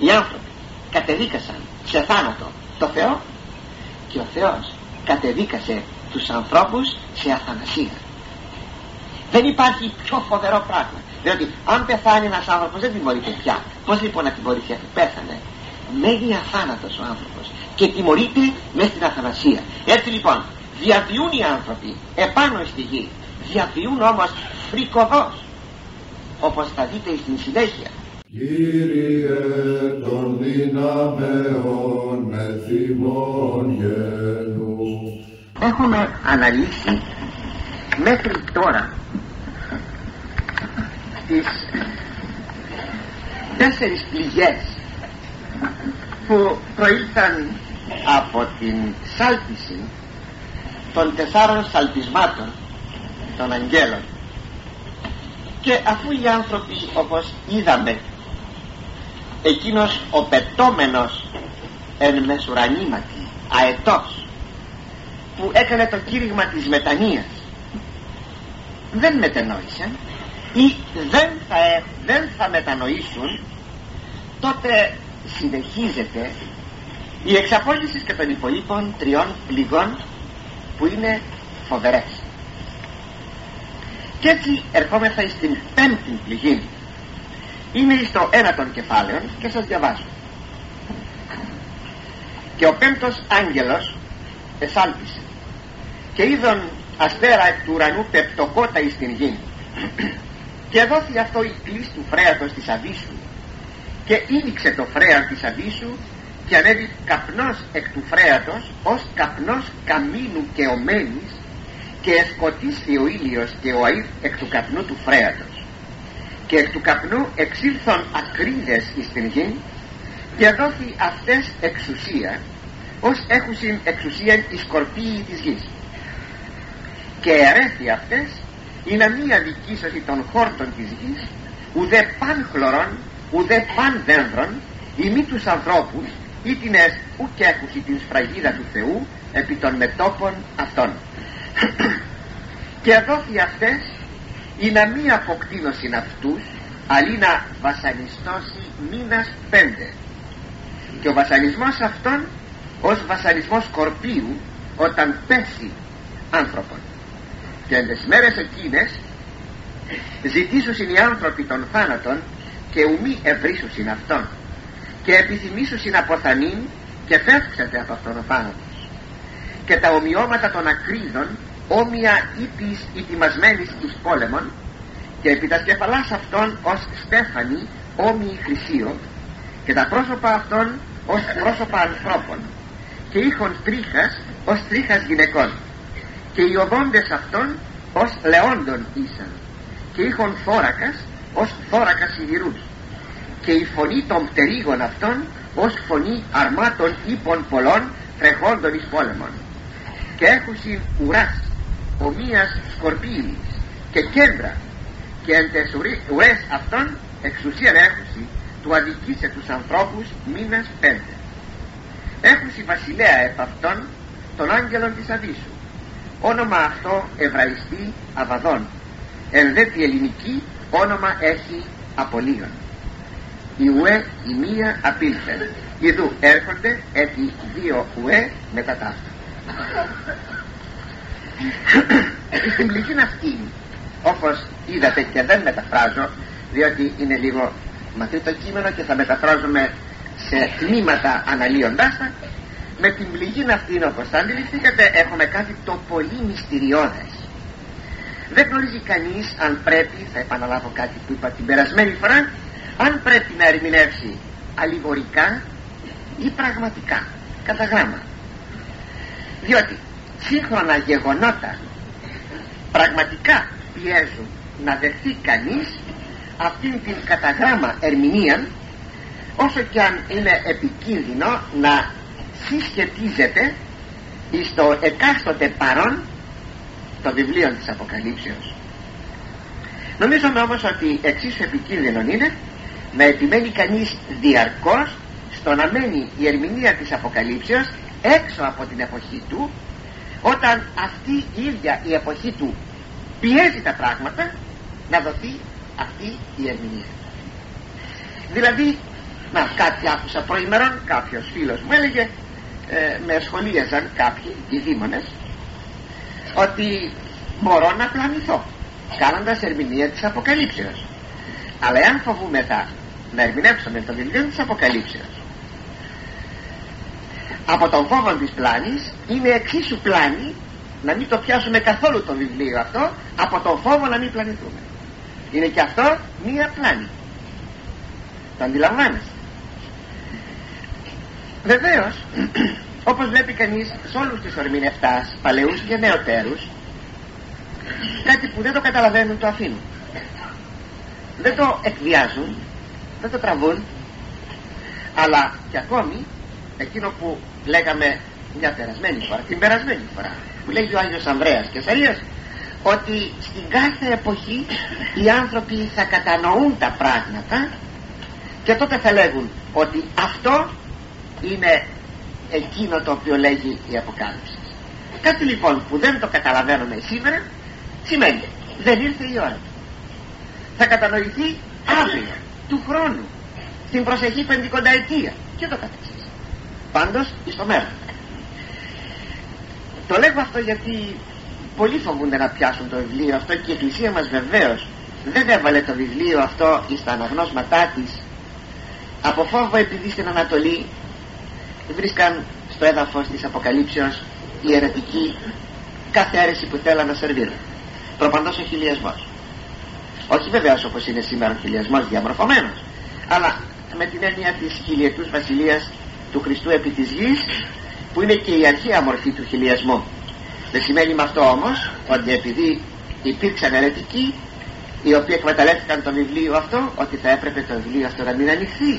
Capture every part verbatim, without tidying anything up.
Οι άνθρωποι κατεδίκασαν σε θάνατο το Θεό και ο Θεός κατεδίκασε τους ανθρώπους σε αθανασία. Δεν υπάρχει πιο φοβερό πράγμα, διότι αν πεθάνει ένας άνθρωπος δεν τιμωρείται πια. Πώς λοιπόν να τιμωρηθεί? Πέθανε, μένει αθάνατος ο άνθρωπος και τιμωρείται μέσα στην αθανασία. Έτσι λοιπόν διαβιούν οι άνθρωποι επάνω στη γη, διαβιούν όμως φρικοδός, όπως θα δείτε στην συνέχεια. Κύριε των δυναμεών με θυμών γένου. Έχουμε αναλύσει μέχρι τώρα τις τέσσερις πληγές που προήλθαν από την σάλπιση των τεσσάρων σαλπισμάτων των αγγέλων. Και αφού οι άνθρωποι, όπως είδαμε, εκείνος ο πετώμενος εν μεσουρανήματι αετός που έκανε το κήρυγμα της μετανοίας δεν μετενόησαν ή δεν θα, δεν θα μετανοήσουν, τότε συνεχίζεται η εξαπόλυση και των υπολείπων τριών πληγών που είναι φοβερές. Και έτσι ερχόμεθα στην πέμπτη πληγή. Είναι στο ένα των κεφάλαιων και σας διαβάζω. Και ο πέμπτος άγγελος εσάλπισε και είδον αστέρα εκ του ουρανού πεπτοκότα εις την γη και δόθη αυτό η κλίς του φρέατος της αβύσσου και ήλιξε το φρέαν της αβύσσου και ανέβη καπνός εκ του φρέατος ως καπνός καμίνου και ομένης και εσκοτίσθη ο ήλιος και ο αΐρ εκ του καπνού του φρέατος και εκ του καπνού εξήλθον ακρίδες εις την γη και δόθη αυτές εξουσία ως έχουσιν εξουσίαν οι σκορπίοι της γης και ερέθη αυτές είναι μία δικήσωση των χόρτων της γης ουδέ παν χλωρών ουδέ παν δένδρων ή μη τους ανθρώπους ή τινες ουκ έχουσι την σφραγίδα του Θεού επί των μετώπων αυτών και δόθη αυτές ή να μη αποκτήνωσιν αυτούς αλλή να βασανιστώσει μήνας πέντε και ο βασανισμός αυτών ως βασανισμός σκορπίου όταν πέσει άνθρωπον και εν τις μέρες εκείνες ζητήσουσιν οι άνθρωποι των θάνατων και ουμή ευρύσουσιν αυτόν και επιθυμήσουσιν αποθανήν και φεύξατε από αυτόν ο θάνατος και τα ομοιώματα των ακρίδων όμοια ύπης ετοιμασμένης εις πόλεμον και επί τα σκεφαλάς αυτών ως στέφανη όμοιοι χρυσίο και τα πρόσωπα αυτών ως πρόσωπα ανθρώπων και είχον τρίχας ως τρίχας γυναικών και οι οδόντες αυτών ως λεόντων ήσαν και είχον θώρακας ως θώρακας σιδηρούς και η φωνή των πτερίγων αυτών ως φωνή αρμάτων ύπων πολλών τρεχόντων εις πόλεμον και έχουσιν ουράς ομοίας σκορπίης και κέντρα και εν τες ουρές αυτών εξουσίαν έχουσι του αδικήσε τους ανθρώπους μήνας πέντε. Έχουσι βασιλέα επ' αυτών των άγγελων της αβύσσου, όνομα αυτό Εβραϊστή Αβαδών, εν δε τη ελληνική όνομα έχει Απολύων. Η ουέ η μία απήλθεν, ειδού έρχονται έτι δύο ουέ μετά τα αυτά. Στην πληγή αυτή, όπως είδατε και δεν μεταφράζω διότι είναι λίγο μακρύ το κείμενο και θα μεταφράζουμε σε τμήματα αναλύοντάς τα, με την πληγή αυτή όπως θα αντιληφθήκατε έχουμε κάτι το πολύ μυστηριώδες. Δεν γνωρίζει κανείς αν πρέπει, θα επαναλάβω κάτι που είπα την περασμένη φορά, αν πρέπει να ερμηνεύσει αλληγορικά ή πραγματικά κατά γράμμα, διότι σύγχρονα γεγονότα πραγματικά πιέζουν να δεχθεί κανείς αυτήν την κατά γράμμα ερμηνεία, όσο και αν είναι επικίνδυνο να συσχετίζεται στο εκάστοτε παρόν των βιβλίων της Αποκαλύψεως. Νομίζω όμως ότι εξίσου επικίνδυνο είναι να επιμένει κανείς διαρκώς στο να μένει η ερμηνεία της Αποκαλύψεως έξω από την εποχή του, όταν αυτή η ίδια η εποχή του πιέζει τα πράγματα να δοθεί αυτή η ερμηνεία. Δηλαδή Να, κάτι άκουσα προημερών, κάποιος φίλος μου έλεγε, ε, με σχολίαζαν κάποιοι, οι δήμονες, ότι μπορώ να πλανηθώ κάνοντας ερμηνεία της Αποκαλύψεως. Αλλά εάν φοβούμεθα να ερμηνεύσουμε το βιβλίο της Αποκαλύψεως, από τον φόβο της πλάνης είναι εξίσου πλάνη να μην το πιάσουμε καθόλου το βιβλίο αυτό, από τον φόβο να μην πλανηθούμε. Είναι και αυτό μία πλάνη. Το αντιλαμβάνεστε? Βεβαίως, όπως βλέπει κανείς σε όλους τους ερμηνευτάς, παλαιούς και νεωτέρους, κάτι που δεν το καταλαβαίνουν το αφήνουν, δεν το εκβιάζουν, δεν το τραβούν. Αλλά και ακόμη εκείνο που λέγαμε μια περασμένη φορά, την περασμένη φορά, που λέγει ο Άγιος Ανδρέας Κεσαρίας, ότι στην κάθε εποχή οι άνθρωποι θα κατανοούν τα πράγματα και τότε θα λέγουν ότι αυτό είναι εκείνο το οποίο λέγει η Αποκάλυψη. Κάτι λοιπόν που δεν το καταλαβαίνουμε σήμερα, σημαίνει δεν ήρθε η ώρα. Θα κατανοηθεί αύριο, του χρόνου, στην προσεχή πεντηκονταετία και το καθεξής. Πάντως εις το μέλλον. Το λέγω αυτό γιατί πολλοί φοβούνται να πιάσουν το βιβλίο αυτό, και η Εκκλησία μας βεβαίως δεν έβαλε το βιβλίο αυτό εις τα αναγνώσματά της από φόβο, επειδή στην Ανατολή βρίσκαν στο έδαφος της Αποκαλύψεως οι αιρετικοί κάθε αίρεση που θέλαν να σερβίρουν. Προπαντός ο χιλιασμός, όχι βεβαίως όπως είναι σήμερα ο χιλιασμός διαμορφωμένος, αλλά με την έννοια της χιλιετούς βασιλείας του Χριστού επί της γης, που είναι και η αρχαία μορφή του χιλιασμού. Δεν σημαίνει με αυτό όμως ότι επειδή υπήρξαν αιρετικοί οι οποίοι εκμεταλλεύτηκαν το βιβλίο αυτό, ότι θα έπρεπε το βιβλίο αυτό να μην ανοιχθεί.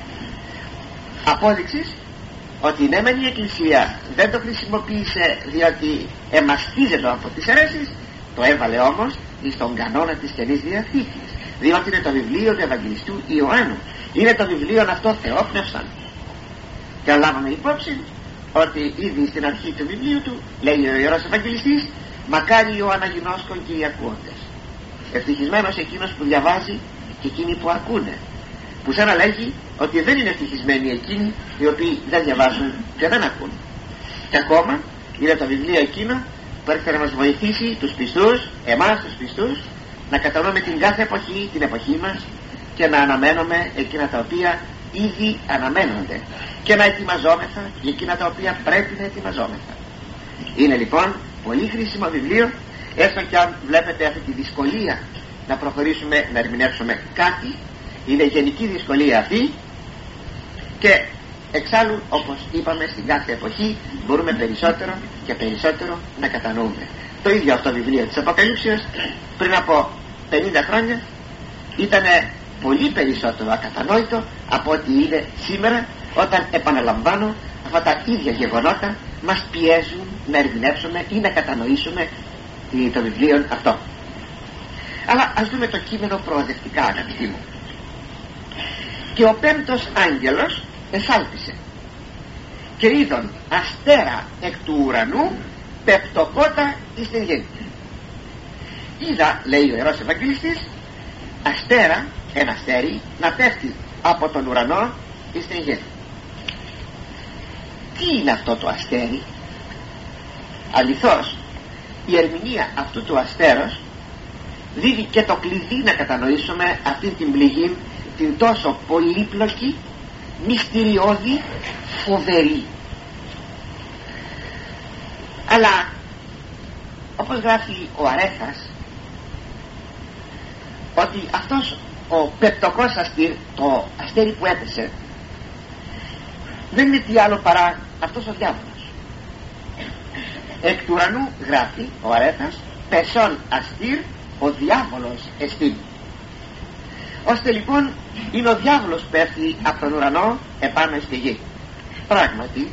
Απόδειξης ότι ναι μεν η Εκκλησία δεν το χρησιμοποίησε διότι εμαστίζεται από τις αιρέσεις, το έβαλε όμως στον κανόνα της Καινής Διαθήκης, διότι είναι το βιβλίο του Ευαγγελιστού Ιωάννου, είναι το βιβλίο αυτό θεόπνευσαν. Και λάβαμε υπόψη ότι ήδη στην αρχή του βιβλίου του λέει ο Ιερός Ευαγγελιστής, μακάρι ο αναγινώσκων και οι ακούοντες. Ευτυχισμένος εκείνος που διαβάζει και εκείνοι που ακούνε, που σαν να λέγει ότι δεν είναι ευτυχισμένοι εκείνοι οι οποίοι δεν διαβάζουν και δεν ακούν. Και ακόμα είναι το βιβλίο εκείνο που έρχεται να μας βοηθήσει τους πιστούς, εμάς τους πιστούς, να κατανοούμε την κάθε εποχή, την εποχή μας, και να αναμένουμε εκείνα τα οποία ήδη αναμένονται και να ετοιμαζόμεθα για εκείνα τα οποία πρέπει να ετοιμαζόμεθα. Είναι λοιπόν πολύ χρήσιμο βιβλίο, έστω και αν βλέπετε αυτή τη δυσκολία να προχωρήσουμε να ερμηνεύσουμε κάτι. Είναι γενική δυσκολία αυτή, και εξάλλου όπως είπαμε στην κάθε εποχή μπορούμε περισσότερο και περισσότερο να κατανοούμε. Το ίδιο αυτό βιβλίο της Αποκαλύψεως πριν από πενήντα χρόνια ήταν πολύ περισσότερο ακατανόητο από ό,τι είναι σήμερα, όταν, επαναλαμβάνω, αυτά τα ίδια γεγονότα μας πιέζουν να ερμηνεύσουμε ή να κατανοήσουμε το βιβλίο αυτό. Αλλά ας δούμε το κείμενο προοδευτικά, αγαπητοί μου. Και ο πέμπτος άγγελος εσάλπισε και είδον αστέρα εκ του ουρανού πεπτοκότα εις την γη. Είδα, λέει ο Ιερός Ευαγγελιστής, αστέρα, ένα αστέρι, να πέφτει από τον ουρανό εις την γη. Τι είναι αυτό το αστέρι? Αληθώς η ερμηνεία αυτού του αστέρος δίδει και το κλειδί να κατανοήσουμε αυτή την πληγή, την τόσο πολύπλοκη, μυστηριώδη, φοβερή. Αλλά όπως γράφει ο Αρέθας, ότι αυτός ο πεπτοκός αστήρ, το αστέρι που έπεσε, δεν είναι τι άλλο παρά αυτός ο διάβολος. Εκ του ουρανού, γράφει ο Αρέθας, πεσόν αστήρ ο διάβολος εστίν. Ώστε λοιπόν είναι ο διάβολος που πέφτει από τον ουρανό επάνω στη γη. Πράγματι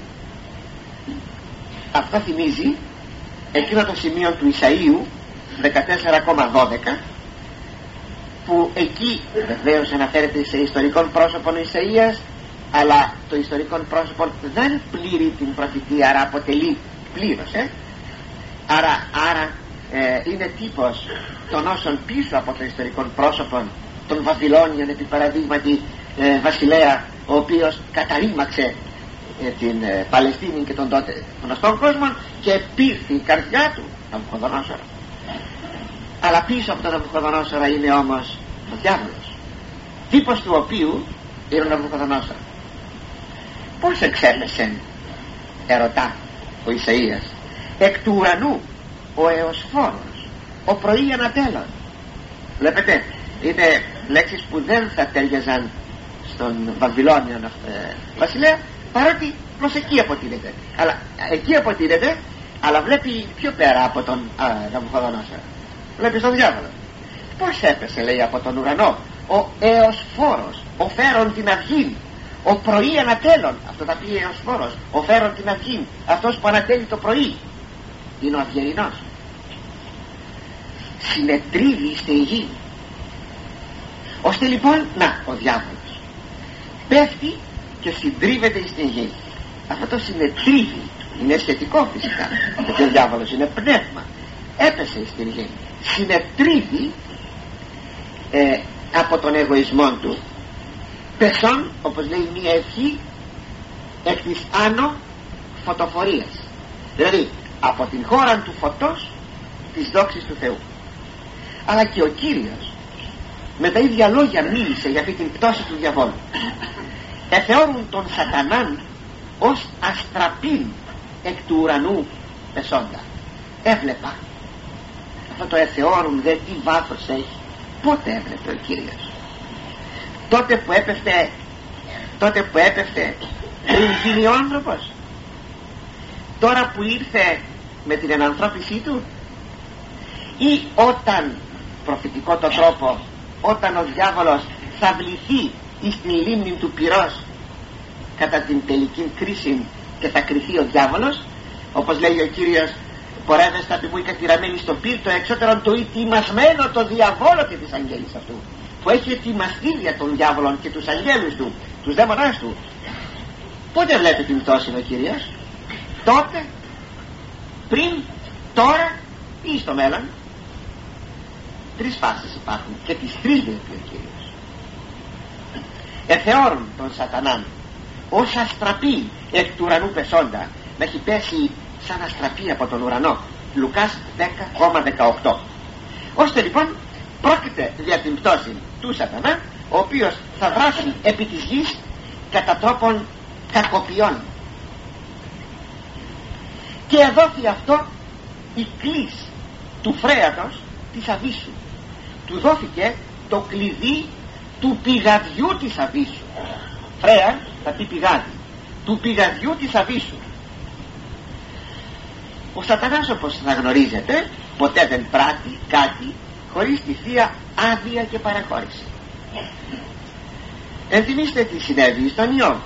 αυτό θυμίζει εκείνο το σημείο του Ισαΐου δεκατέσσερα δώδεκα, που εκεί βεβαίως αναφέρεται σε ιστορικών πρόσωπων Ισαΐας, αλλά το ιστορικό πρόσωπο δεν πλήρει την προφητεία, άρα αποτελεί πλήρως ε? άρα, άρα ε, είναι τύπος των όσων πίσω από το ιστορικό πρόσωπο των Βαβυλώνιων, επί παραδείγματι ε, βασιλέα ο οποίος καταρρίμαξε ε, την ε, Παλαιστίνη και τον τότε γνωστόν κόσμο και πήρθη η καρδιά του Ναβουχοδονόσορα. Αλλά πίσω από τον Ναβουχοδονόσορα είναι όμως ο διάβολος, τύπος του οποίου είναι ο Ναβουχοδονόσορα. Πώς εξέπεσε, ερωτά ο Ισαΐας, εκ του ουρανού ο εωσφόρος, ο πρωί ανατέλων. Βλέπετε, είναι λέξεις που δεν θα τέριαζαν στον Βαβυλώνιο ε, βασιλέα, παρότι προς εκεί αποτείνεται, αλλά εκεί αποτείνεται, αλλά βλέπει πιο πέρα από τον Ναβουχοδονόσορα, βλέπει στον διάβολο. Πως έπεσε, λέει, από τον ουρανό ο εωσφόρος, ο φέρον την αυγή, ο πρωί ανατέλων. Αυτό τα πει εωσφόρος, ο φέρον την αυγή, αυτός που ανατέλει το πρωί, είναι ο αυγερινός. Συνετρίβει στην γη, ώστε λοιπόν, να, ο διάβολος πέφτει και συντρίβεται στην γη. Αυτό το συνετρίβει είναι σχετικό φυσικά, γιατί ο διάβολος είναι πνεύμα. Έπεσε στην γη, συνετρίβει ε, από τον εγωισμό του, πεσόν, όπως λέει μία ευχή, εκ της άνω φωτοφορίας, δηλαδή από την χώρα του φωτός της δόξης του Θεού. Αλλά και ο Κύριος με τα ίδια λόγια μίλησε για αυτή την πτώση του διαβόλου. Εθεώρουν τον σατανάν ως αστραπήν εκ του ουρανού πεσόντα. Έβλεπα. Αυτό το εθεώρουν δε τι βάθος έχει. Πότε έβλεπε ο Κύριος? Τότε που έπεφτε, τότε που έπεφτε πριν γίνει ο άνθρωπος, τώρα που ήρθε με την ενανθρώπισή του, ή όταν, προφητικό το τρόπο, όταν ο διάβολος θα βληθεί στην λίμνη του πυρός κατά την τελική κρίση και θα κρυθεί ο διάβολος, όπως λέει ο Κύριος, πορεύεστε απ' μου κατηραμένοι στο πύρτο εξώτερον το ετοιμασμένο το διαβόλο και της αγγέλης αυτού, που έχει ετοιμαστεί για τον διάβολον και τους αγγέλους του, τους δαίμονάς του. Πότε βλέπει την πτώση ο Κύριος? Τότε, πριν, τώρα ή στο μέλλον? Τρεις φάσεις υπάρχουν και τις τρεις λέει ο Κύριος. Εθεώρουν τον σατανάν ως αστραπή εκ του ουρανού πεσόντα, να έχει πέσει σαν αστραπή από τον ουρανό. Λουκάς δέκα δεκαοκτώ. Ώστε λοιπόν πρόκειται για την πτώση του σατανά, ο οποίος θα δράσει επί της γης κατά τρόπον κακοποιών. Και εδόθη αυτό η κλίση του φρέατος της αβύσσου. Του δόθηκε το κλειδί του πηγαδιού της αβύσσου. Φρέα θα πει πηγάδι, του πηγαδιού της αβύσσου. Ο σατανάς, όπως θα γνωρίζετε, ποτέ δεν πράττει κάτι χωρίς τη Θεία άδεια και παραχώρηση. Ενθυμίστε τι συνέβη στον Ιώβ.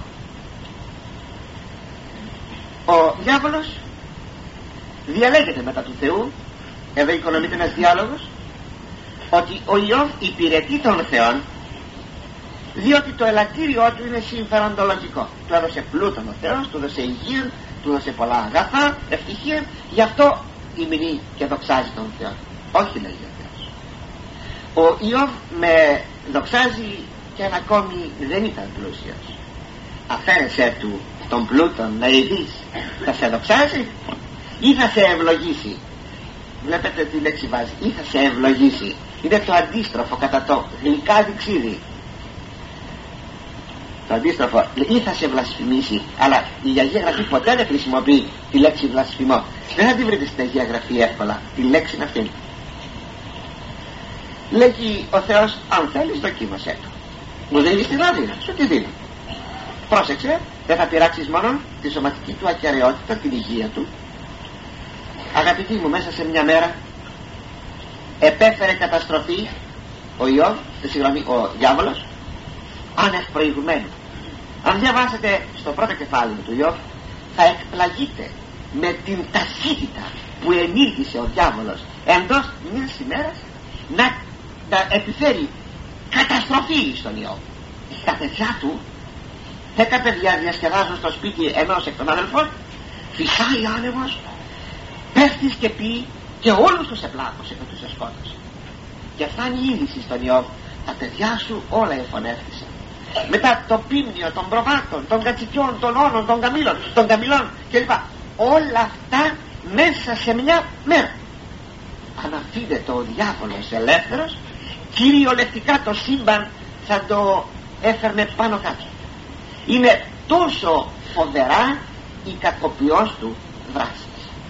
Ο διάβολος διαλέγεται μετά του Θεού. Εδώ οικονομείται ένας διάλογος ότι ο Ιώβ υπηρετεί τον Θεόν, διότι το ελαττήριό του είναι συμφεροντολογικό. Του έδωσε πλούτον ο Θεός, του έδωσε υγεία, του έδωσε πολλά αγαθά, ευτυχία, γι' αυτό υμνεί και δοξάζει τον Θεό. Όχι, λέει ο Θεός. Ο Ιώβ με δοξάζει και αν ακόμη δεν ήταν πλούσιος. Αφαίρεσέ του τον πλούτον να ειδείς, θα σε δοξάζει ή θα σε ευλογήσει? Βλέπετε τι λέξη βάζει, ή θα σε ευλογήσει. Είναι το αντίστροφο κατά το γλυκάδι ξύδι. Το αντίστροφο, ή θα σε βλασφημίσει. Αλλά η Αγία Γραφή ποτέ δεν χρησιμοποιεί τη λέξη βλασφημό. Δεν θα τη βρείτε στην Αγία Γραφή εύκολα τη λέξη είναι αυτή. Λέγει ο Θεός, αν θέλεις δοκίμασέ του. Μου δίνεις την άδεια, σου τη δίνω. Πρόσεξε, δεν θα πειράξεις μόνο τη σωματική του ακεραιότητα, την υγεία του. Αγαπητοί μου, μέσα σε μια μέρα επέφερε καταστροφή ο Ιώβ, συγγνώμη, ο διάβολος, άνευ προηγουμένου. Αν διαβάσετε στο πρώτο κεφάλαιο του Ιώβ, θα εκπλαγείτε με την ταχύτητα που ενήργησε ο διάβολος εντός μιας ημέρας να, να επιφέρει καταστροφή στον Ιώβ. Τα παιδιά του, δέκα παιδιά διασκεδάζουν στο σπίτι ενός εκ των αδελφών, φυσάει άνεμος, πέφτεις και πει και όλους τους επλάκωσε και τους εσκότωσε. Και φτάνει η είδηση στον Ιώβ, τα παιδιά σου όλα εφωνεύτησαν. μετά το πίμνιο των προβάτων, των κατσικιών, των όνων, των καμήλων, των καμηλών κλπ. Όλα αυτά μέσα σε μια μέρα. Αν αφήνεται ο διάβολος ελεύθερος, κυριολεκτικά το σύμπαν θα το έφερνε πάνω κάτω. Είναι τόσο φοβερά η κακοποιός του δράση.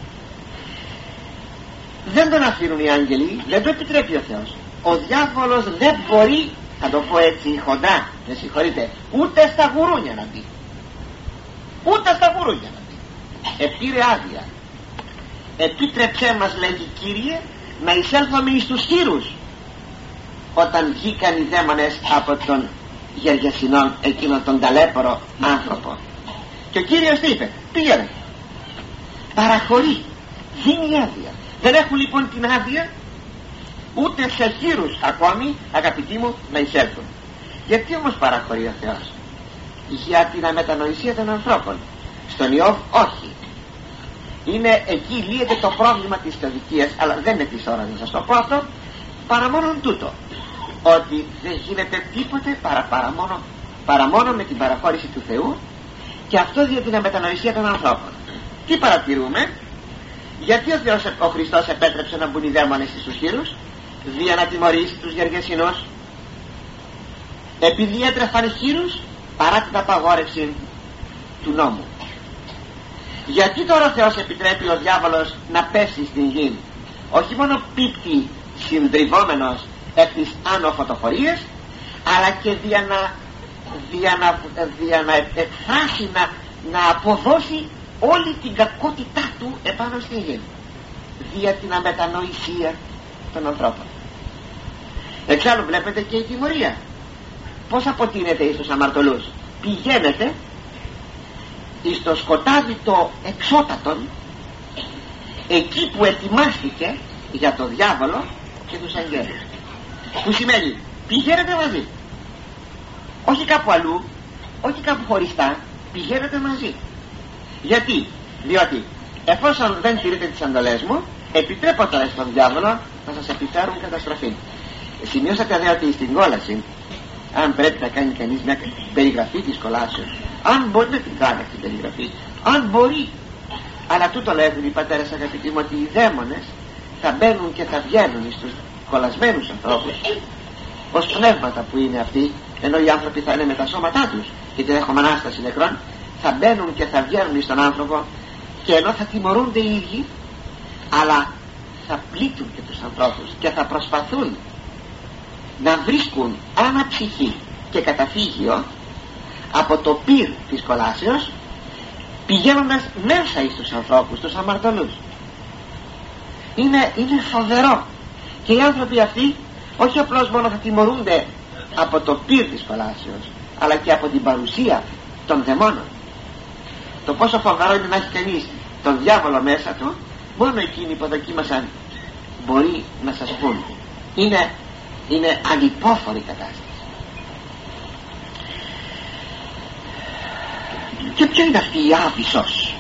Δεν τον αφήνουν οι άγγελοι, δεν το επιτρέπει ο Θεός. Ο διάβολος δεν μπορεί, θα το πω έτσι χοντρά, με συγχωρείτε, ούτε στα γουρούνια να μπει. Ούτε στα γουρούνια να μπει. Επήρε άδεια. Επίτρεψέ μας, λέγει, Κύριε, να εισέλθουμε εις τους χείρους, όταν βγήκαν οι δαίμονες από τον Γεργεσινόν, εκείνον τον ταλέπορο άνθρωπο. Και ο Κύριος τι είπε? Πήγαινε. Παραχωρεί, δίνει άδεια. Δεν έχουν λοιπόν την άδεια ούτε σε χείρους ακόμη, αγαπητοί μου, να εισέλθουν. Γιατί όμως παραχωρεί ο Θεός? Για την αμετανοησία των ανθρώπων. Στον Ιώβ όχι. Είναι εκεί λύεται το πρόβλημα της θεοδικίας, αλλά δεν είναι της ώρας να σας το πω αυτό, παρά μόνον τούτο, ότι δεν γίνεται τίποτε παρά, παρά, μόνο, παρά μόνο με την παραχώρηση του Θεού, και αυτό για την αμετανοησία των ανθρώπων. Τι παρατηρούμε? Γιατί ο Θεός, ο Χριστός, επέτρεψε να μπουν οι δαίμονες στους χείρους? Δια να τιμωρήσει τους Γεργεσινούς. Επειδή έτρεφαν χείρους παρά την απαγόρευση του νόμου. Γιατί τώρα ο Θεός επιτρέπει ο διάβολος να πέσει στην γη? Όχι μόνο πίπτει συντριβόμενος εκ της άνω φωτοφορίας, αλλά και δια να, δια να, δια να εκφράσει, να, να αποδώσει όλη την κακότητά του επάνω στην γη, δια την αμετανοησία των ανθρώπων. Εξάλλου βλέπετε και η τιμωρία πως αποτείνεται εις τους αμαρτωλούς. Πηγαίνετε εις το σκοτάδι το εξώτατον, εκεί που ετοιμάστηκε για το διάβολο και τους αγγέλους. Που σημαίνει πηγαίνετε μαζί, όχι κάπου αλλού, όχι κάπου χωριστά, πηγαίνετε μαζί. Γιατί? Διότι εφόσον δεν τηρείτε τις εντολές μου, επιτρέπω τώρα στον διάβολο να σας επιφέρουν καταστροφή. Σημειώσατε δε ότι στην κόλαση, αν πρέπει να κάνει κανείς μια περιγραφή της κολάσεως, αν μπορεί να την κάνει αυτή την περιγραφή, αν μπορεί, αλλά τούτο λέγουν οι πατέρες, αγαπητοί μου, ότι οι δαίμονες θα μπαίνουν και θα βγαίνουν στους κολλασμένους ανθρώπους ως πνεύματα που είναι αυτοί, ενώ οι άνθρωποι θα είναι με τα σώματά τους, γιατί έχουμε Ανάσταση νεκρών, θα μπαίνουν και θα βγαίνουν στον άνθρωπο, και ενώ θα τιμωρούνται οι ίδιοι, αλλά θα πλήττουν και τους ανθρώπους και θα προσπαθούν να βρίσκουν αναψυχή και καταφύγιο από το πυρ της κολάσεως, πηγαίνοντας μέσα εις τους ανθρώπους, τους αμαρτωλούς. Είναι, είναι φοβερό. Και οι άνθρωποι αυτοί όχι απλώς μόνο θα τιμωρούνται από το πυρ της κολάσεως, αλλά και από την παρουσία των δαιμόνων. Το πόσο φοβερό είναι να έχει κανείς τον διάβολο μέσα του, μόνο εκείνοι που δοκίμασαν μπορεί να σας πούν. Είναι, είναι ανυπόφορη κατάσταση. Και ποιο είναι αυτή η Άβυσσος?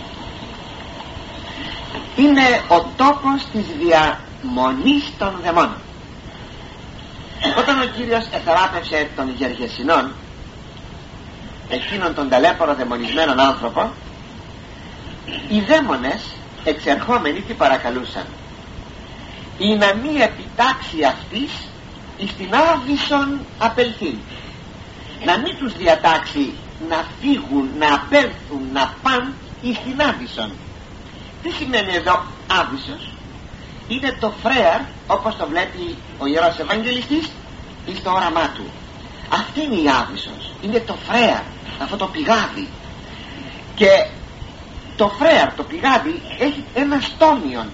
Είναι ο τόπος της διαμονής των δαιμόνων. Όταν ο Κύριος εθεράπευσε τον Γεργεσινόν, εκείνον τον ταλέπορο δαιμονισμένον άνθρωπο, οι δαίμονες εξερχόμενοι τι παρακαλούσαν? Ή να μη επιτάξει αυτής εις την Άβυσσον απελθήν, να μην τους διατάξει να φύγουν, να απέλθουν, να πάνε εις την Άβυσσον. Τι σημαίνει εδώ Άβυσσος? Είναι το φρέαρ, όπως το βλέπει ο Ιερός Ευαγγελιστής εις το όραμά του. Αυτή είναι η Άβυσσος, είναι το φρέαρ, αυτό το πηγάδι. Και το φρέαρ, το πηγάδι, έχει ένα στόμιον.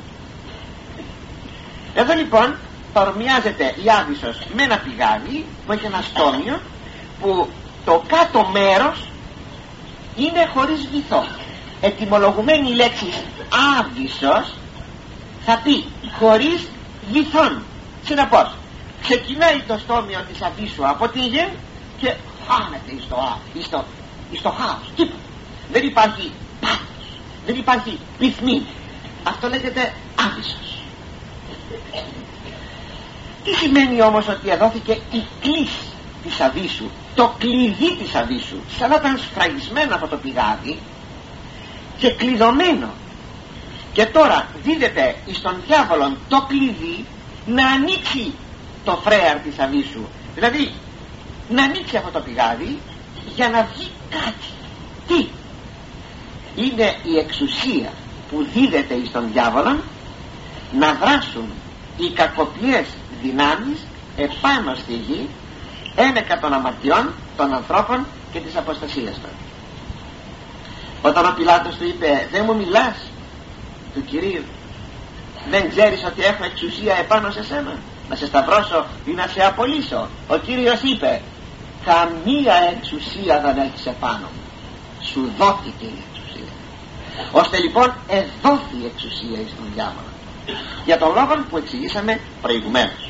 Εδώ λοιπόν παρομοιάζεται η Άβυσσος με ένα πηγάδι που έχει ένα στόμιο, που το κάτω μέρος είναι χωρίς βυθό. Ετυμολογουμένη η λέξη Άβυσσος θα πει χωρίς βυθόν. Συνεπώς ξεκινάει το στόμιο της Αβύσσου από τη γη και χάνεται εις το, εις το, εις το χάος. Τίποτα. Δεν υπάρχει πάθος, δεν υπάρχει πυθμή. Αυτό λέγεται Άβυσσος. Τι σημαίνει όμως ότι εδόθηκε η κλίση της Αβύσσου το κλειδί της Αβύσσου, σαν να ήταν σφραγισμένο αυτό το πηγάδι και κλειδωμένο, και τώρα δίδεται εις τον διάβολον το κλειδί να ανοίξει το φρέαρ της Αβύσσου, δηλαδή να ανοίξει αυτό το πηγάδι για να βγει κάτι. Τι? Είναι η εξουσία που δίδεται εις τον διάβολον να δράσουν οι κακοποιές δυνάμεις επάνω στη γη, ένεκα των αμαρτιών των ανθρώπων και της αποστασίας των. Όταν ο Πιλάτος του είπε, δεν μου μιλάς του Κυρίου, δεν ξέρεις ότι έχω εξουσία επάνω σε σένα, να σε σταυρώσω ή να σε απολύσω? Ο Κύριος είπε, καμία εξουσία δεν έχεις επάνω μου, σου δόθηκε η εξουσία. Ώστε λοιπόν εδόθη η εξουσία εις τον διάβολο, για τον λόγο που εξηγήσαμε προηγουμένως.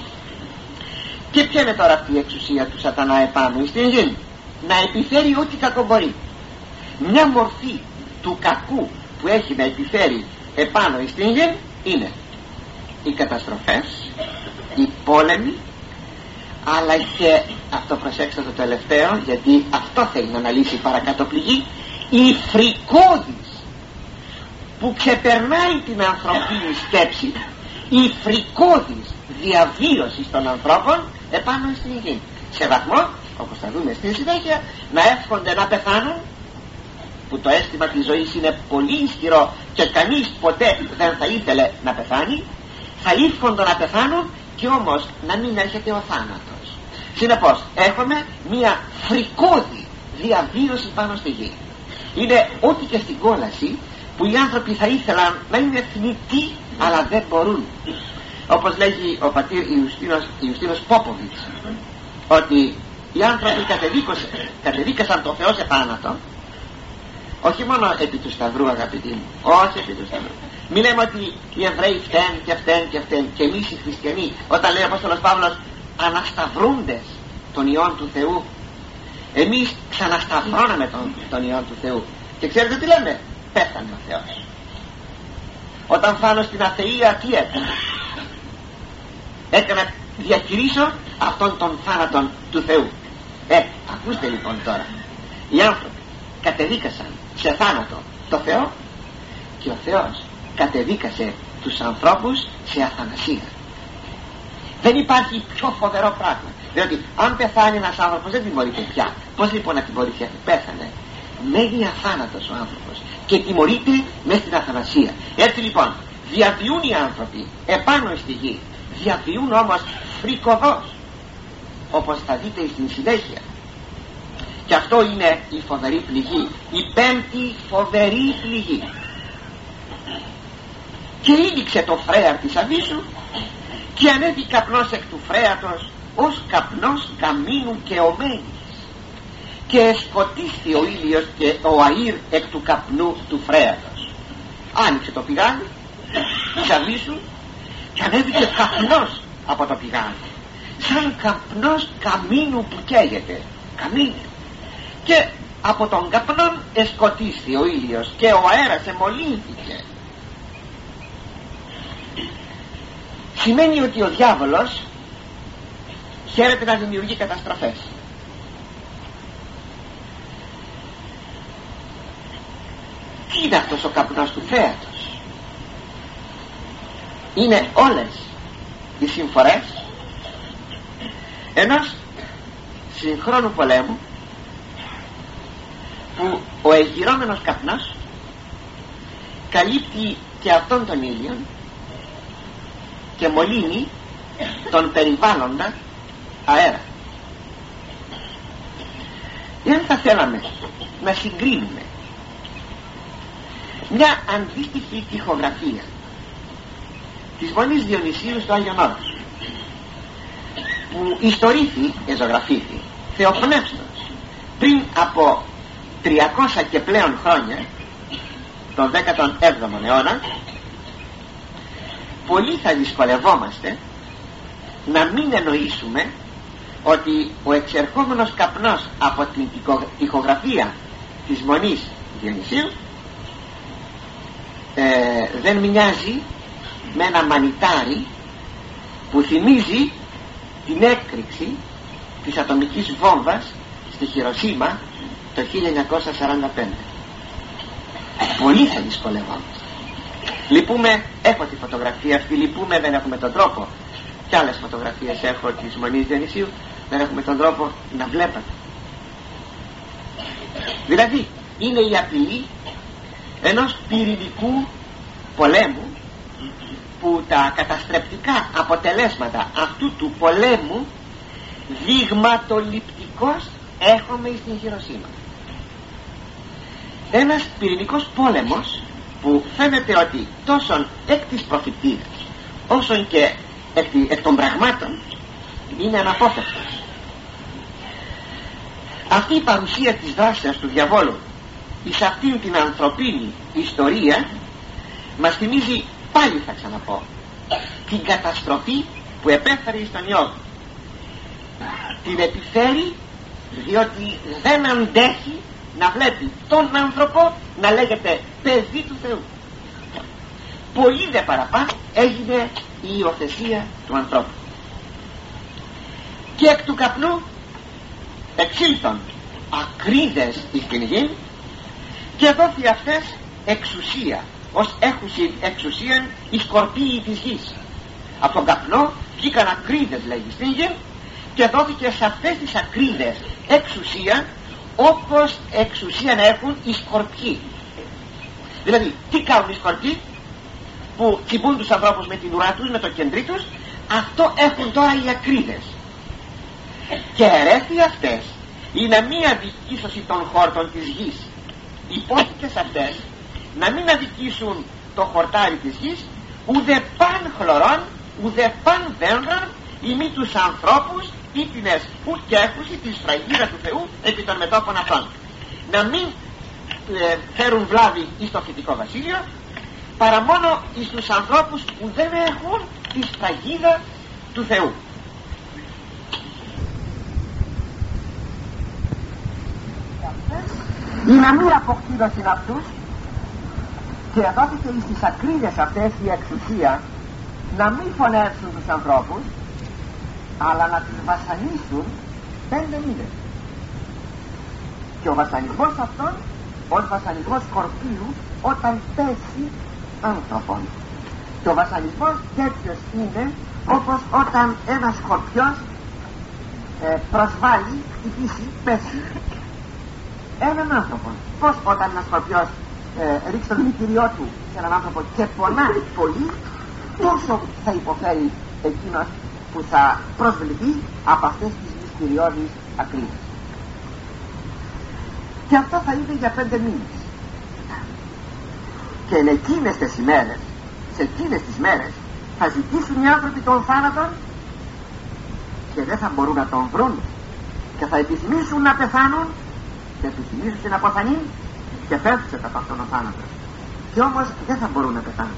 Και ποια είναι τώρα αυτή η εξουσία του σατανά επάνω εις την γη? Να επιφέρει ό,τι κακό μπορεί. Μια μορφή του κακού που έχει να επιφέρει επάνω εις την γη είναι οι καταστροφές, οι πόλεμοι, αλλά και, αυτό προσέξτε το τελευταίο, γιατί αυτό θέλει να αναλύσει παρακάτω πληγή, η φρικώδης που ξεπερνάει την ανθρωπίνη σκέψη, η φρικώδης διαβίωση των ανθρώπων επάνω στην γη, σε βαθμό, όπως θα δούμε στην συνέχεια, να εύχονται να πεθάνουν, που το αίσθημα της ζωής είναι πολύ ισχυρό και κανείς ποτέ δεν θα ήθελε να πεθάνει, θα εύχονται να πεθάνουν και όμως να μην έρχεται ο θάνατος. Συνεπώς έχουμε μια φρικώδη διαβίωση πάνω στη γη. Είναι ό,τι και στην κόλαση που οι άνθρωποι θα ήθελαν να είναι θνητοί αλλά δεν μπορούν. Όπως λέγει ο πατήρ Ιουστίνος, Ιουστίνος Πόποβιτς, ότι οι άνθρωποι κατεδίκασαν τον Θεό σε θάνατο, όχι μόνο επί του Σταυρού, αγαπητοί μου, όχι επί του Σταυρού. Μην λέμε ότι οι Εβραίοι φταίνουν και φταίνουν και φταίνουν, και εμείς οι χριστιανοί, όταν λέει ο Απόστολος Παύλος ανασταυρούντες των ιών του Θεού, εμείς ξανασταυρώναμε τον, τον ιών του Θεού. Και ξέρετε τι λέμε? Πέθανε ο Θεός. Όταν φάνω στην αθεία, τι έκανα? Έκανα, διαχειρίσω αυτόν τον θάνατον του Θεού. Ε, ακούστε λοιπόν τώρα, οι άνθρωποι κατεδίκασαν σε θάνατο το Θεό και ο Θεός κατεδίκασε τους ανθρώπους σε αθανασία. Δεν υπάρχει πιο φοβερό πράγμα, διότι αν πεθάνει ένας άνθρωπος δεν τιμωρείται πια. Πώς λοιπόν να τιμωρηθεί? Πέθανε, μένει αθάνατος ο άνθρωπος και τιμωρείται μέσα στην αθανασία. Έτσι λοιπόν διαβιούν οι άνθρωποι επάνω στη γη, διαβιούν όμως φρικοδός, όπως θα δείτε στην συνέχεια. Και αυτό είναι η φοβερή πληγή, η πέμπτη φοβερή πληγή. Και ήλιξε το φρέαρ της Αβύσσου και ανέβη καπνός εκ του φρέατος ως καπνός καμίνου και ομένης, και εσκοτίστη ο ήλιος και ο αΐρ εκ του καπνού του φρέατος. Άνοιξε το πηγάδι της Αβύσσου και ανέβηκε καπνός από το πηγάδι, σαν καπνός καμίνου που καίγεται, καμίνου, και από τον καπνό εσκοτίστη ο ήλιος και ο αέρας εμολύνθηκε. Σημαίνει ότι ο διάβολος χαίρεται να δημιουργεί καταστροφές. Τι είναι αυτός ο καπνός του θέατος? Είναι όλες οι συμφορές ενός συγχρόνου πολέμου, που ο εγειρώμενος καπνός καλύπτει και αυτόν τον ήλιο και μολύνει τον περιβάλλοντα αέρα. Δεν θα θέλαμε να συγκρίνουμε μια αντίστοιχη τοιχογραφία της Μονής Διονυσίου στο Άγιον Όρος, που ιστορήθη, εζωγραφήθη Θεοφωνεύστος πριν από τριακόσια και πλέον χρόνια, τον δέκατον έβδομο αιώνα. Πολύ θα δυσκολευόμαστε να μην εννοήσουμε ότι ο εξερχόμενος καπνός από την τοιχογραφία της Μονής Διονυσίου ε, δεν μοιάζει με ένα μανιτάρι που θυμίζει την έκρηξη της ατομικής βόμβας στη Χιροσίμα το χίλια εννιακόσια σαράντα πέντε. Πολύ θα δυσκολευόμαστε. Λυπούμε, έχω τη φωτογραφία αυτή, λυπούμε, δεν έχουμε τον τρόπο. Κι άλλες φωτογραφίες έχω της Μονής Διονυσίου, δεν έχουμε τον τρόπο να βλέπετε. Δηλαδή είναι η απειλή ενός πυρηνικού πολέμου, που τα καταστρεπτικά αποτελέσματα αυτού του πολέμου δειγματοληπτικώς έχουμε στην Χιροσίμα. Ένας πυρηνικός πόλεμος που φαίνεται ότι τόσο εκ της προφητείας όσον και εκ, εκ των πραγμάτων είναι αναπόφευκτος. Αυτή η παρουσία της δράσεως του διαβόλου εις αυτήν την ανθρωπίνη ιστορία μας θυμίζει, πάλι θα ξαναπώ, την καταστροφή που επέφερε εις τον Ιώβ. Την επιφέρει διότι δεν αντέχει να βλέπει τον άνθρωπο να λέγεται παιδί του Θεού. Πολύ δε παραπάνω έγινε η υιοθεσία του ανθρώπου. Και εκ του καπνού εξήλθον ακρίδες εις την γη και δόθη αυτές εξουσία, ως έχουσιν εξουσίαν οι σκορπίοι της γης. Από τον καπνό βγήκαν ακρίδες, λέγει, στην γη, και δόθηκε σε αυτές τις ακρίδες εξουσία όπως εξουσία να έχουν οι σκορπιοί. Δηλαδή τι κάνουν οι σκορπιοί που τσιμπούν τους ανθρώπους με την ουρά τους, με το κεντρί τους? Αυτό έχουν τώρα οι ακρίδες. Και αιρέθη αυτές είναι μη αδικήσωση των χόρτων της γης. Υπόθηκε σε αυτές να μην αδικήσουν το χορτάρι της γης, ουδε παν χλωρών, ουδε παν δένδρων, ή μη τους ανθρώπους ήτινες ουκ και έχουσι τη σφραγίδα του Θεού επί των μετώπων αυτών. Να μην ε, φέρουν βλάβη εις το φυτικό βασίλειο, παρά μόνο εις τους ανθρώπους που δεν έχουν τη σφραγίδα του Θεού. Είναι μία αποκτήρωση αυτούς, και δόθηκε εις τις ακρίδες αυτές η εξουσία να μην φωνεύσουν τους ανθρώπους, αλλά να τους βασανίσουν πέντε μήνες. Και ο βασανισμός αυτόν ως βασανισμός σκορπίου όταν πέσει άνθρωπον. Και ο βασανισμός τέτοιος είναι όπως όταν ένας σκορπιός ε, προσβάλλει, χτυπήσει, πέσει έναν άνθρωπο. Πως όταν ένας σκορπιός ε, ρίξει το δηλητηριό του σε έναν άνθρωπο και πονάει πολύ, τόσο θα υποφέρει εκείνος που θα προσβληθεί από αυτές τις μυστηριώδεις ακρίδες. Και αυτό θα είναι για πέντε μήνες. Και εν εκείνες τις ημέρες, σε εκείνες τις μέρες, θα ζητήσουν οι άνθρωποι τον θάνατον και δεν θα μπορούν να τον βρουν, και θα επιθυμήσουν να πεθάνουν και επιθυμήσουν την αποθανή, και φεύγουν κατά αυτόν ο θάνατος, και όμως δεν θα μπορούν να πεθάνουν.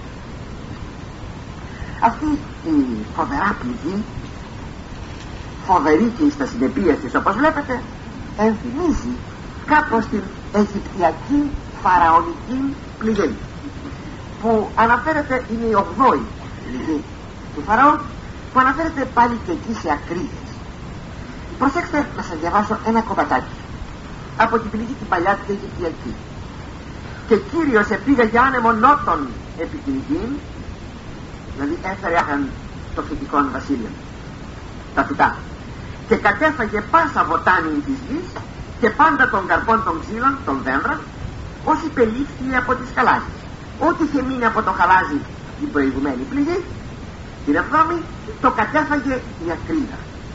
Αυτή η φοβερά πληγή, φοβερή και στα συνεπίες της, όπως βλέπετε, ενθυμίζει κάπως την αιγυπτιακή φαραωνική πληγή, που αναφέρεται, είναι η ογδόη πληγή του Φαραώ, που αναφέρεται πάλι και εκεί σε ακρίδες. Προσέξτε να σας διαβάσω ένα κομματάκι από την πληγή την παλιά την αιγυπτιακή. Και Κύριος επήγε για άνεμο νότων επί την γη, δηλαδή έφερε άχαν το φυτικό βασίλειο, τα φυτά, και κατέφαγε πάσα βοτάνη της γης και πάντα των καρπών των ξύλων, των δέντρων, όσοι πελήφθη από τις χαλάζες. Ό,τι είχε μείνει από το χαλάζι την προηγουμένη πληγή, την εβδόμη, το κατέφαγε η ακρίδα.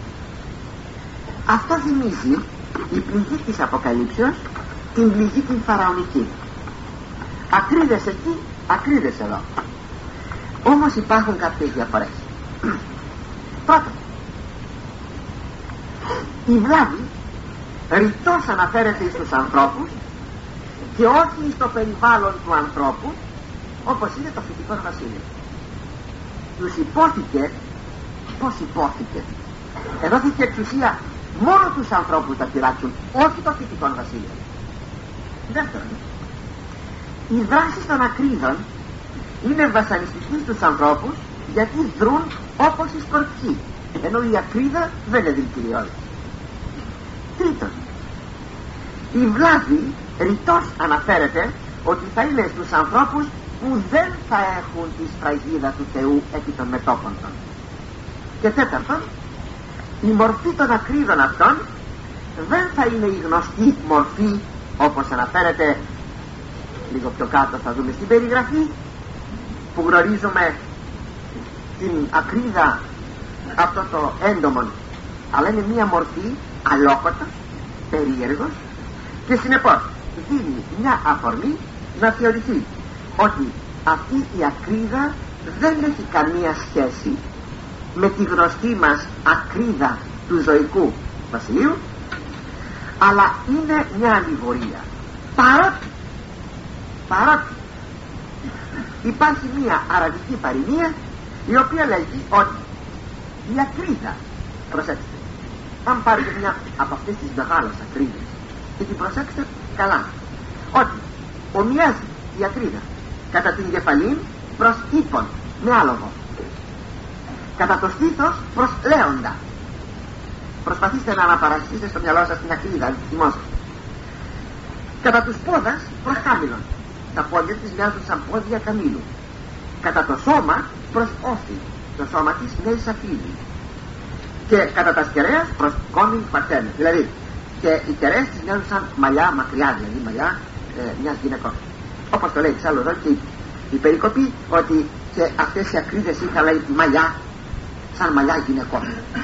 Αυτό θυμίζει η πληγή της Αποκαλύψεως, την πληγή την φαραωνική. Ακρίδες εκεί, ακρίδες εδώ. Όμως υπάρχουν κάποιες διαφορές. Πρώτον, η βλάβη ρητός αναφέρεται στους ανθρώπους και όχι στο περιβάλλον του ανθρώπου, όπως είναι το φυτικό βασίλειο. Τους υπόθηκε, πως υπόθηκε, εδόθηκε εξουσία μόνο τους ανθρώπους να πειράξουν, όχι το φυτικό βασίλειο. Δεύτερον, οι δράσεις των ακρίδων είναι βασανιστικές στους ανθρώπους, γιατί δρούν όπως οι σκορπιοί, ενώ η ακρίδα δεν είναι δηλητηριώδης. Τρίτον, η βλάβη ρητός αναφέρεται ότι θα είναι στους ανθρώπους που δεν θα έχουν τη σφραγίδα του Θεού επί των μετώπων των. Και τέταρτον, η μορφή των ακρίδων αυτών δεν θα είναι η γνωστή μορφή, όπως αναφέρεται λίγο πιο κάτω, θα δούμε στην περιγραφή, που γνωρίζουμε την ακρίδα, αυτό το έντομο, αλλά είναι μία μορφή αλόκοτος, περίεργος, και συνεπώς δίνει μια αφορμή να θεωρηθεί ότι αυτή η ακρίδα δεν έχει καμία σχέση με τη γνωστή μας ακρίδα του ζωικού βασιλείου, αλλά είναι μια αλληγορία. Παρότι παρότι υπάρχει μια αραβική παροιμία η οποία λέγει ότι η ακρίδα, προσέξτε, αν πάρετε μια από αυτές τις μεγάλες ακρίδες και την προσέξτε καλά, ότι ομοιάζει η ακρίδα κατά την κεφαλή προς ύπον με άλογο, κατά το στήθος προς λέοντα. Προσπαθήστε να αναπαραστήσετε στο μυαλό σας την ακρίδα, θυμόστε. Κατά τους πόδας προς χάμηλον, τα πόδια της μοιάζουν σαν πόδια καμήλου. Κατά το σώμα προς όφη, το σώμα της είναι σαφίδι. Και κατά τα σκερέας προς κόμιν πατέρνε, δηλαδή και οι κεραίες της μοιάζουν σαν μαλλιά μακριά, δηλαδή μαλλιά ε, μιας γυναικών. Όπως το λέει εξάλλου εδώ και η, η περικοπή, ότι και αυτές οι ακρίδες είχαν, λέει, μαλλιά σαν μαλλιά γυναικών.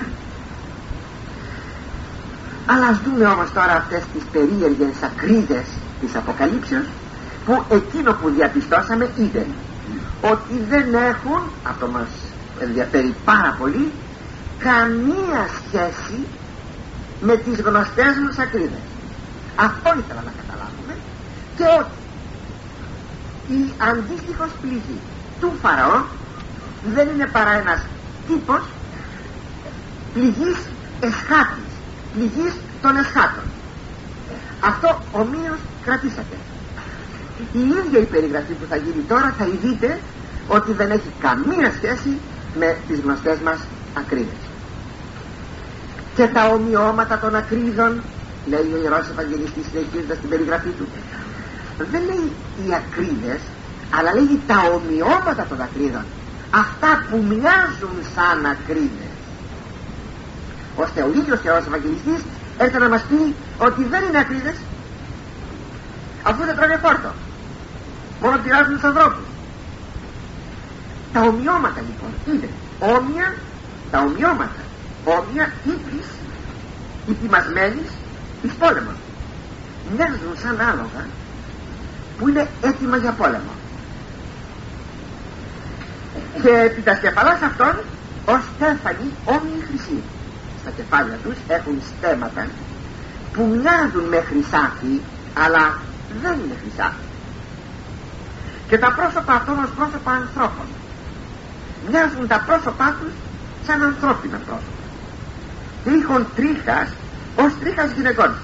Αλλά ας δούμε όμως τώρα αυτές τις περίεργες ακρίδες της Αποκαλύψεως, που εκείνο που διαπιστώσαμε είναι ότι δεν έχουν, αυτό μας ενδιαφέρει πάρα πολύ, καμία σχέση με τις γνωστές μας ακρίδες. Αυτό ήθελα να καταλάβουμε, και ότι η αντίστοιχος πληγή του Φαραώ δεν είναι παρά ένας τύπος πληγής εσχάτης, πληγής των εσχάτων. Αυτό ομοίως κρατήσατε. Η ίδια η περιγραφή που θα γίνει τώρα θα δείτε ότι δεν έχει καμία σχέση με τις γνωστές μας ακρίδες. Και τα ομοιώματα των ακρίδων, λέει ο Ιερός Ευαγγελιστής συνεχίζοντας την περιγραφή του, δεν λέει οι ακρίδες, αλλά λέει τα ομοιώματα των ακρίδων, αυτά που μοιάζουν σαν ακρίδες, ώστε ο ίδιος ο Ιερός Ευαγγελιστής έρχεται να μας πει ότι δεν είναι ακρίδες, αφού δεν τρώνε φόρτο, μόνο πειράζουν τους ανθρώπους. Τα ομοιώματα λοιπόν είναι όμοια, τα ομοιώματα όμοια ύπης, υπημασμένης εις πόλεμο, μοιάζουν σαν άλογα που είναι έτοιμα για πόλεμο, και επί τα σκεφαλάς αυτών ως στέφανοι όμοιοι χρυσοί. Στα κεφάλια τους έχουν στέματα που μοιάζουν με χρυσάφι, αλλά δεν είναι χρυσάφι. Και τα πρόσωπα αυτών ως πρόσωπα ανθρώπων, μοιάζουν τα πρόσωπά τους σαν ανθρώπινα πρόσωπα, και είχαν τρίχας ως τρίχας γυναικών,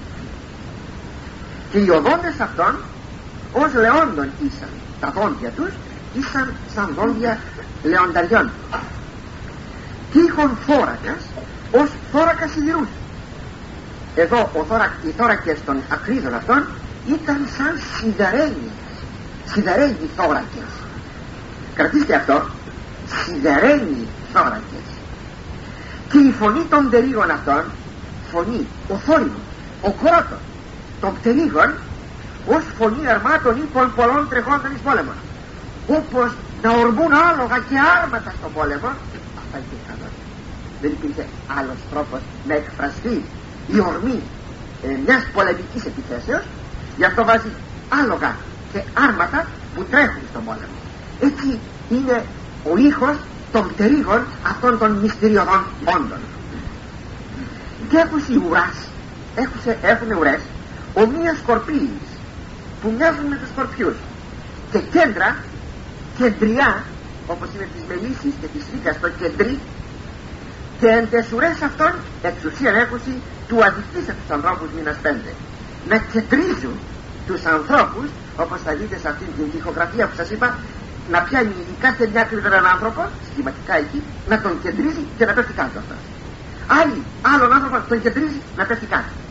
και οι οδόντες αυτών ως λεόντων ήσαν, τα δόντια τους ήσαν σαν δόντια λεονταριών, και είχαν θώρακας ως θώρακα σιδηρούς. Εδώ ο θώρα, οι θώρακες των ακρίδων αυτών ήταν σαν σιδερένιες, σιδερένιοι θώρακες. Κρατήστε αυτό, σιδερένιοι θώρακες. Και η φωνή των πτερίγων αυτών, φωνή, ο θόρυβος, ο κρότος των πτερίγων, ως φωνή αρμάτων ύπων πολλών τρεχόντων εις πόλεμο, όπως να ορμούν άλογα και άρματα στον πόλεμο. Αυτά υπήρχαν. Δεν υπήρχε άλλος τρόπος να εκφραστεί η ορμή ε, μιας πολεμικής επιθέσεως. Γι' αυτό βάζει άλογα και άρματα που τρέχουν στον πόλεμο. Έτσι είναι ο ήχος των πτερίγων αυτών των μυστηριωδών όντων. Και έχουν οι ουράς, έχουν ουρές ομοίας σκορπίης που μοιάζουν με τους σκορπιούς, και κέντρα, κεντριά, όπως είναι της μελισσης και της φύκας το κεντρί, και εν τες ουρές αυτών εξουσίαν έκουση του αδεικτήσε τους ανθρώπους μήνας πέντε, να κεντρίζουν τους ανθρώπους, όπως θα δείτε σε αυτήν την τοιχογραφία που σας είπα, να πιάνει κάθε μια κρύβα έναν άνθρωπο σχηματικά εκεί, να τον κεντρίζει και να πέφτει κάτω αυτός. Άλλοι, άλλον άνθρωπο τον κεντρίζει να πέφτει κάτω.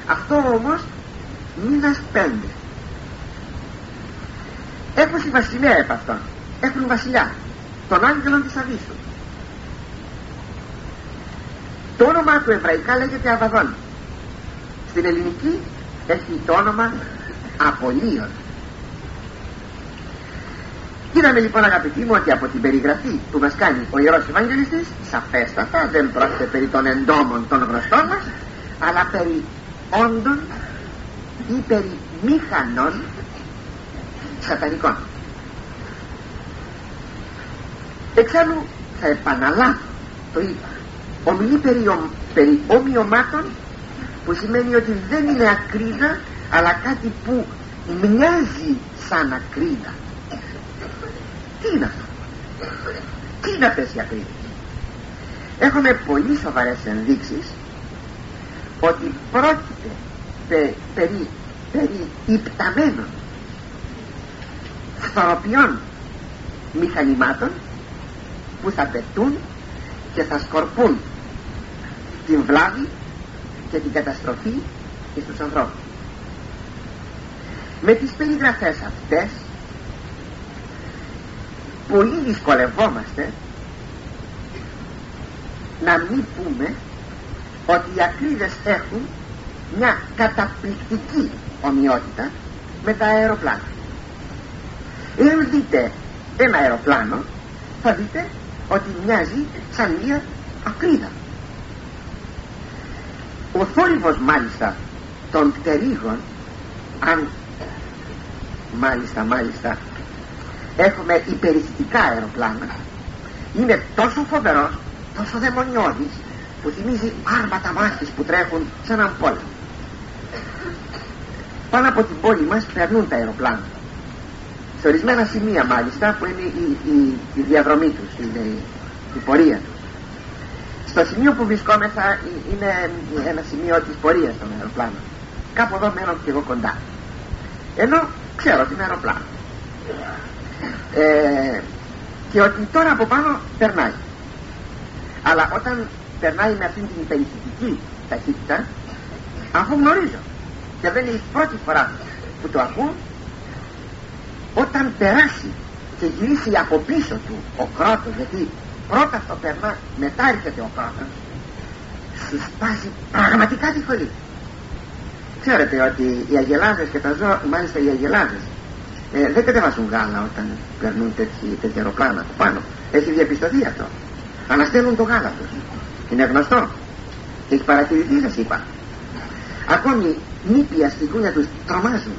Αυτό όμως μήνας πέντε. Έχουν στη βασιλεία επ' αυτόν, έχουν βασιλιά, τον άγγελον της Αβίσου. Το όνομα του εβραϊκά λέγεται Αβαδόν. Στην ελληνική έχει το όνομα Απολύων. Είδαμε λοιπόν, αγαπητοί μου, ότι από την περιγραφή που μας κάνει ο Ιερός Ευαγγελιστής, σαφέστατα δεν πρόκειται περί των εντόμων των γνωστών μας, αλλά περί όντων ή περί μηχανών σατανικών. Εξάλλου θα επαναλάβω, το είπα, ομιλεί περί, ο, περί ομοιωμάτων, που σημαίνει ότι δεν είναι ακρίδα, αλλά κάτι που μοιάζει σαν ακρίδα. Τι είναι αυτό? Τι είναι αυτές οι ακρίδες? Έχουμε πολύ σοβαρές ενδείξεις ότι πρόκειται πε, περί, περί υπταμένων φθοροποιών μηχανημάτων που θα πετούν και θα σκορπούν την βλάβη και την καταστροφή στους ανθρώπους. Με τις περιγραφές αυτές πολύ δυσκολευόμαστε να μην πούμε ότι οι ακρίδες έχουν μια καταπληκτική ομοιότητα με τα αεροπλάνα. Εάν δείτε ένα αεροπλάνο, θα δείτε ότι μοιάζει σαν μια ακρίδα. Ο θόρυβος μάλιστα των πτερίγων, αν μάλιστα μάλιστα έχουμε υπερηχητικά αεροπλάνα, είναι τόσο φοβερός, τόσο δαιμονιώδης, που θυμίζει άρματα μάχης που τρέχουν σαν έναν πόλεμο. Πάνω από την πόλη μας περνούν τα αεροπλάνα, σε ορισμένα σημεία μάλιστα, που είναι η, η, η διαδρομή τους, είναι η, η πορεία τους. Στο σημείο που βρισκόμεθα είναι ένα σημείο της πορείας των αεροπλάνων. Κάπου εδώ μένω και εγώ κοντά, ενώ ξέρω ότι είναι αεροπλάνο. Ε, και ότι τώρα από πάνω περνάει, αλλά όταν περνάει με αυτήν την υπερηχητική ταχύτητα, αφού γνωρίζω, και δεν είναι η πρώτη φορά που το ακούω, όταν περάσει και γυρίσει από πίσω του ο κρότος, γιατί πρώτα αυτό περνά, μετά έρχεται ο κρότος, σου σπάζει πραγματικά τη χολή. Ξέρετε ότι οι αγελάδες και τα ζώα, μάλιστα οι αγελάδες, ε, δεν κατεβάζουν γάλα όταν περνούν τέτοια αεροπλάνα από πάνω. Έχει διαπιστωθεί αυτό. Αναστέλνουν το γάλα τους. Είναι γνωστό. Έχει παρατηρηθεί, σας είπα. Ακόμη νήπια στη γούνια τους τρομάζουν.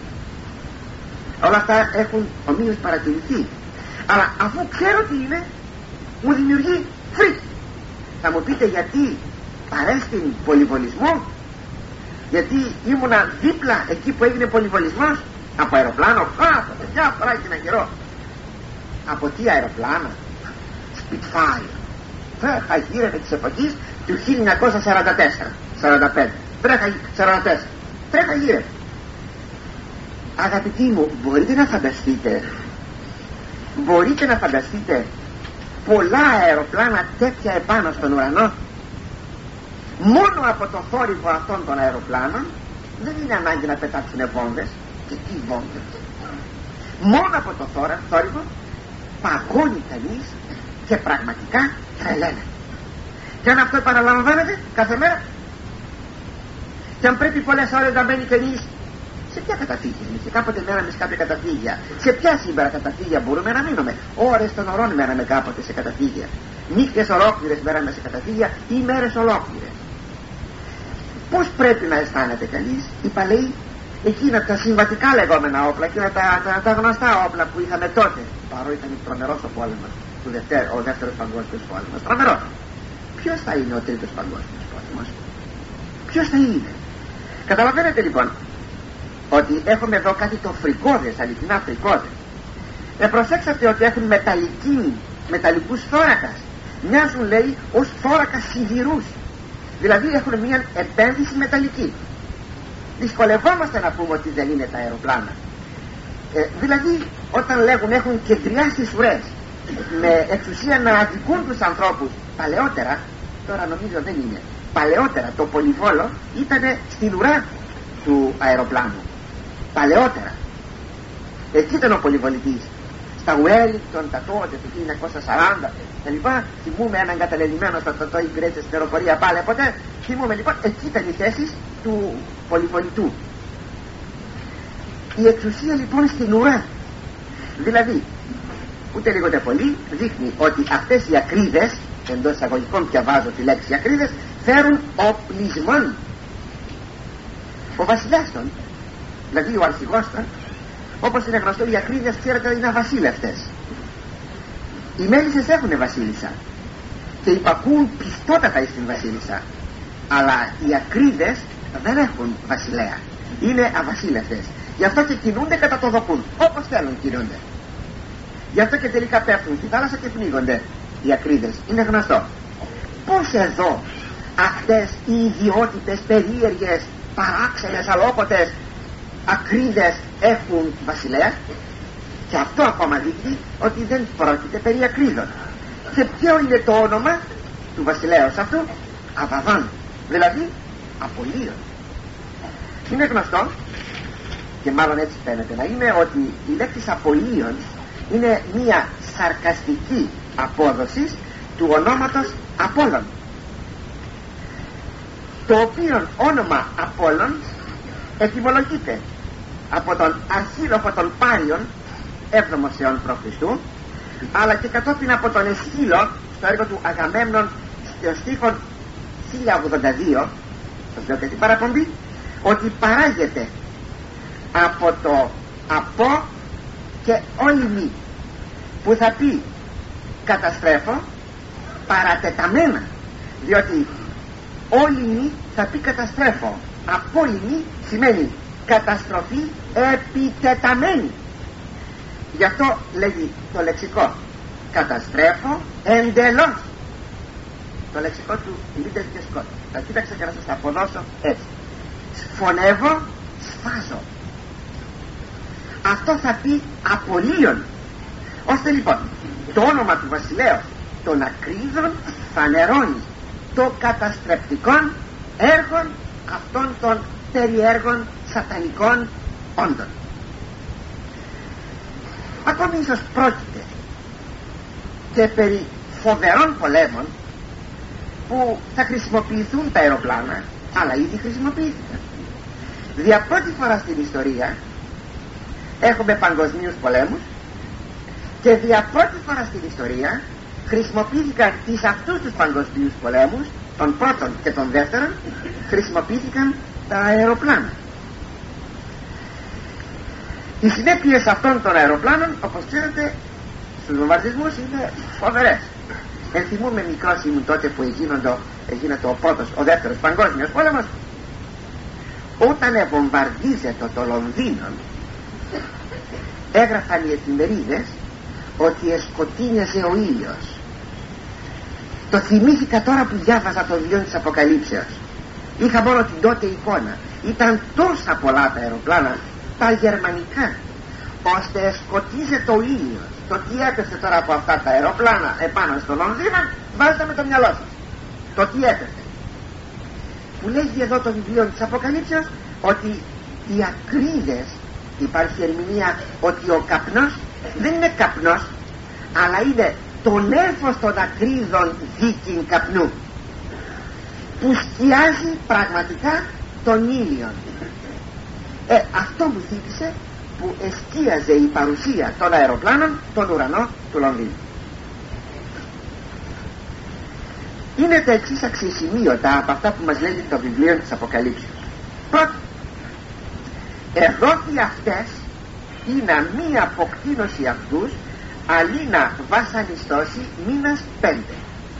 Όλα αυτά έχουν ομοίως παρατηρηθεί. Αλλά αφού ξέρω τι είναι, μου δημιουργεί φρίκη. Θα μου πείτε γιατί παρέστην πολυβολισμό? Γιατί ήμουνα δίπλα εκεί που έγινε πολυβολισμός από αεροπλάνο. Α, το παιδιά φοράει την αγερό. Από τι αεροπλάνα? Spitfire. Τρέχα γύρευε της εποχής του χίλια εννιακόσια σαράντα τέσσερα σαράντα πέντε. Τρέχα σαράντα τέσσερα. Τρέχα γύρευε. Αγαπητοί μου, μπορείτε να φανταστείτε, μπορείτε να φανταστείτε πολλά αεροπλάνα τέτοια επάνω στον ουρανό? Μόνο από το θόρυβο αυτών των αεροπλάνων δεν είναι ανάγκη να πετάξουν βόμβες. Και τι βόμβες? Μόνο από το θόρα, θόρυβο παγώνει κανείς και πραγματικά τρελαίνεται. Και αν αυτό επαναλαμβάνεται κάθε μέρα, και αν πρέπει πολλές ώρες να μπαίνει κανείς, σε ποια καταφύγια είναι? Και κάποτε μέναμε σε κάποια καταφύγια. Σε ποια σήμερα καταφύγια μπορούμε να μείνουμε? Ώρες των ωρών μέναμε κάποτε σε καταφύγια. Νύχτες ολόκληρες μέναμε σε καταφύγια ή μέρες ολόκληρες. Πώς πρέπει να αισθάνεται κανείς? Οι παλαιοί, εκείνα τα συμβατικά λεγόμενα όπλα, εκείνα τα, τα, τα γνωστά όπλα που είχαμε τότε, παρόλο ήταν τρομερός ο πόλεμος, του δευτέρ, ο δεύτερος παγκόσμιος πόλεμος, τρομερός. Ποιος θα είναι ο τρίτος παγκόσμιος πόλεμος? Ποιος θα είναι? Καταλαβαίνετε λοιπόν ότι έχουμε εδώ κάτι το φρικώδες, αληθινά φρικώδες. Ε, προσέξατε ότι έχουν μεταλλική, μεταλλικούς θώρακας. Μοιάζουν, λέει, ως θώρακα σιδηρούς. Δηλαδή έχουν μια επένδυση μεταλλική. Δυσκολευόμαστε να πούμε ότι δεν είναι τα αεροπλάνα. Ε, δηλαδή όταν λέγουν έχουν κεντριάσει ουρές με εξουσία να αδικούν τους ανθρώπους παλαιότερα, τώρα νομίζω δεν είναι, παλαιότερα το πολυβόλο ήταν στην ουρά του αεροπλάνου. Παλαιότερα εκεί ήταν ο πολυβολητής, στα Wellington τα τότε του χίλια εννιακόσια σαράντα και λοιπά. Θυμούμε έναν καταλελειμμένο στο τοτό υπηρέτησε στην αεροπορία πάλι ποτέ. Θυμούμε λοιπόν, εκεί ήταν οι θέσεις του πολυβολητού. Η εξουσία λοιπόν στην ουρά, δηλαδή ούτε λίγο ούτε πολύ δείχνει ότι αυτές οι ακρίδες, εντός εισαγωγικών πια βάζω τη λέξη ακρίδες, φέρουν οπλισμόν. Ο βασιλιάς των, δηλαδή ο αρχηγός των, όπως είναι γνωστό, οι ακρίδες ξέρετε είναι αβασίλευτες. Οι μέλισσες έχουν βασίλισσα και υπακούν πιστότατα στην βασίλισσα, αλλά οι ακρίδες δεν έχουν βασιλέα, είναι αβασίλευτες. Γι' αυτό και κινούνται κατά το δοκούν, όπως θέλουν κινούνται. Γι' αυτό και τελικά πέφτουν στη θάλασσα και πνίγονται οι ακρίδες, είναι γνωστό. Πώς εδώ αυτές οι ιδιότητες περίεργες, παράξενες, αλόποτες ακρίδες έχουν βασιλέα? Και αυτό ακόμα δείχνει ότι δεν πρόκειται περί ακρίδων. Και ποιο είναι το όνομα του βασιλέως αυτού? Αβαβάν, δηλαδή απολύων. Είναι γνωστό, και μάλλον έτσι φαίνεται να είναι, ότι η λέξη απολύων είναι μία σαρκαστική απόδοση του ονόματος Απόλλων, το οποίο όνομα Απόλλων ετυμολογείται από τον Αρχίλοφο των Πάριων έβδομος αιών προ Χριστού, αλλά και κατόπιν από τον Εσχύλο στο έργο του Αγαμέμνων στο στίχο χίλια ογδόντα δύο, σας λέω και την παραπομπή, ότι παράγεται από το από και όλη μη, που θα πει καταστρέφω παρατεταμένα, διότι όλη μη θα πει καταστρέφω, απόλυμη σημαίνει καταστροφή επιτεταμένη. Γι' αυτό λέγει το λεξικό καταστρέφω εντελώς, το λεξικό του Λίτες και Σκότ. Θα κοίταξα και να σας τα αποδώσω έτσι. Σφωνεύω, σφάζω. Αυτό θα πει απολύων. Ώστε λοιπόν το όνομα του βασιλέως των ακρίδων φανερώνει το καταστρεπτικών έργων αυτών των περιέργων σατανικών όντων. Ακόμη ίσως πρόκειται και περί φοβερών πολέμων που θα χρησιμοποιηθούν τα αεροπλάνα, αλλά ήδη χρησιμοποιήθηκαν. Δια πρώτη φορά στην ιστορία έχουμε παγκοσμίους πολέμους και δια πρώτη φορά στην ιστορία χρησιμοποιήθηκαν εις αυτούς τους παγκοσμίους πολέμους, των πρώτων και των δεύτερων, χρησιμοποιήθηκαν τα αεροπλάνα. Οι συνέπειες αυτών των αεροπλάνων, όπως ξέρετε, στους βομβαρδισμούς είναι φοβερές. Ενθυμούμε, μικρός ήμουν τότε που έγινε ο πρώτος, ο δεύτερος παγκόσμιος πόλεμος. Όταν βομβαρδίζεται το Λονδίνο, έγραφαν οι εφημερίδες ότι εσκοτίνιαζε ο ήλιος. Το θυμήθηκα τώρα που διάβαζα το βιβλίο της Αποκαλύψεως. Είχα μόνο την τότε εικόνα. Ήταν τόσα πολλά τα αεροπλάνα, τα γερμανικά, ώστε εσκοτίζεται ο ήλιος. Το τι έπεσε τώρα από αυτά τα αεροπλάνα επάνω στο Λονδίνο, βάζετε με το μυαλό σας. Το τι έπεσε. Που λέγει εδώ το βιβλίο της Αποκαλύψεως ότι οι ακρίδες, υπάρχει ερμηνεία ότι ο καπνός δεν είναι καπνός, αλλά είναι το νέφος των ακρίδων δίκην καπνού, που σκιάζει πραγματικά τον ήλιο. Ε, αυτό μου θύμισε που εστίαζε η παρουσία των αεροπλάνων στον ουρανό του Λονδίνου. Είναι τα εξής αξιοσημείωτα από αυτά που μας λέγει το βιβλίο της Αποκαλύψεως. Πρώτον, εδόθη αυτές ή να μη αποκτήνωση αυτούς, αλλή να βασανιστώσει μήνας πέντε.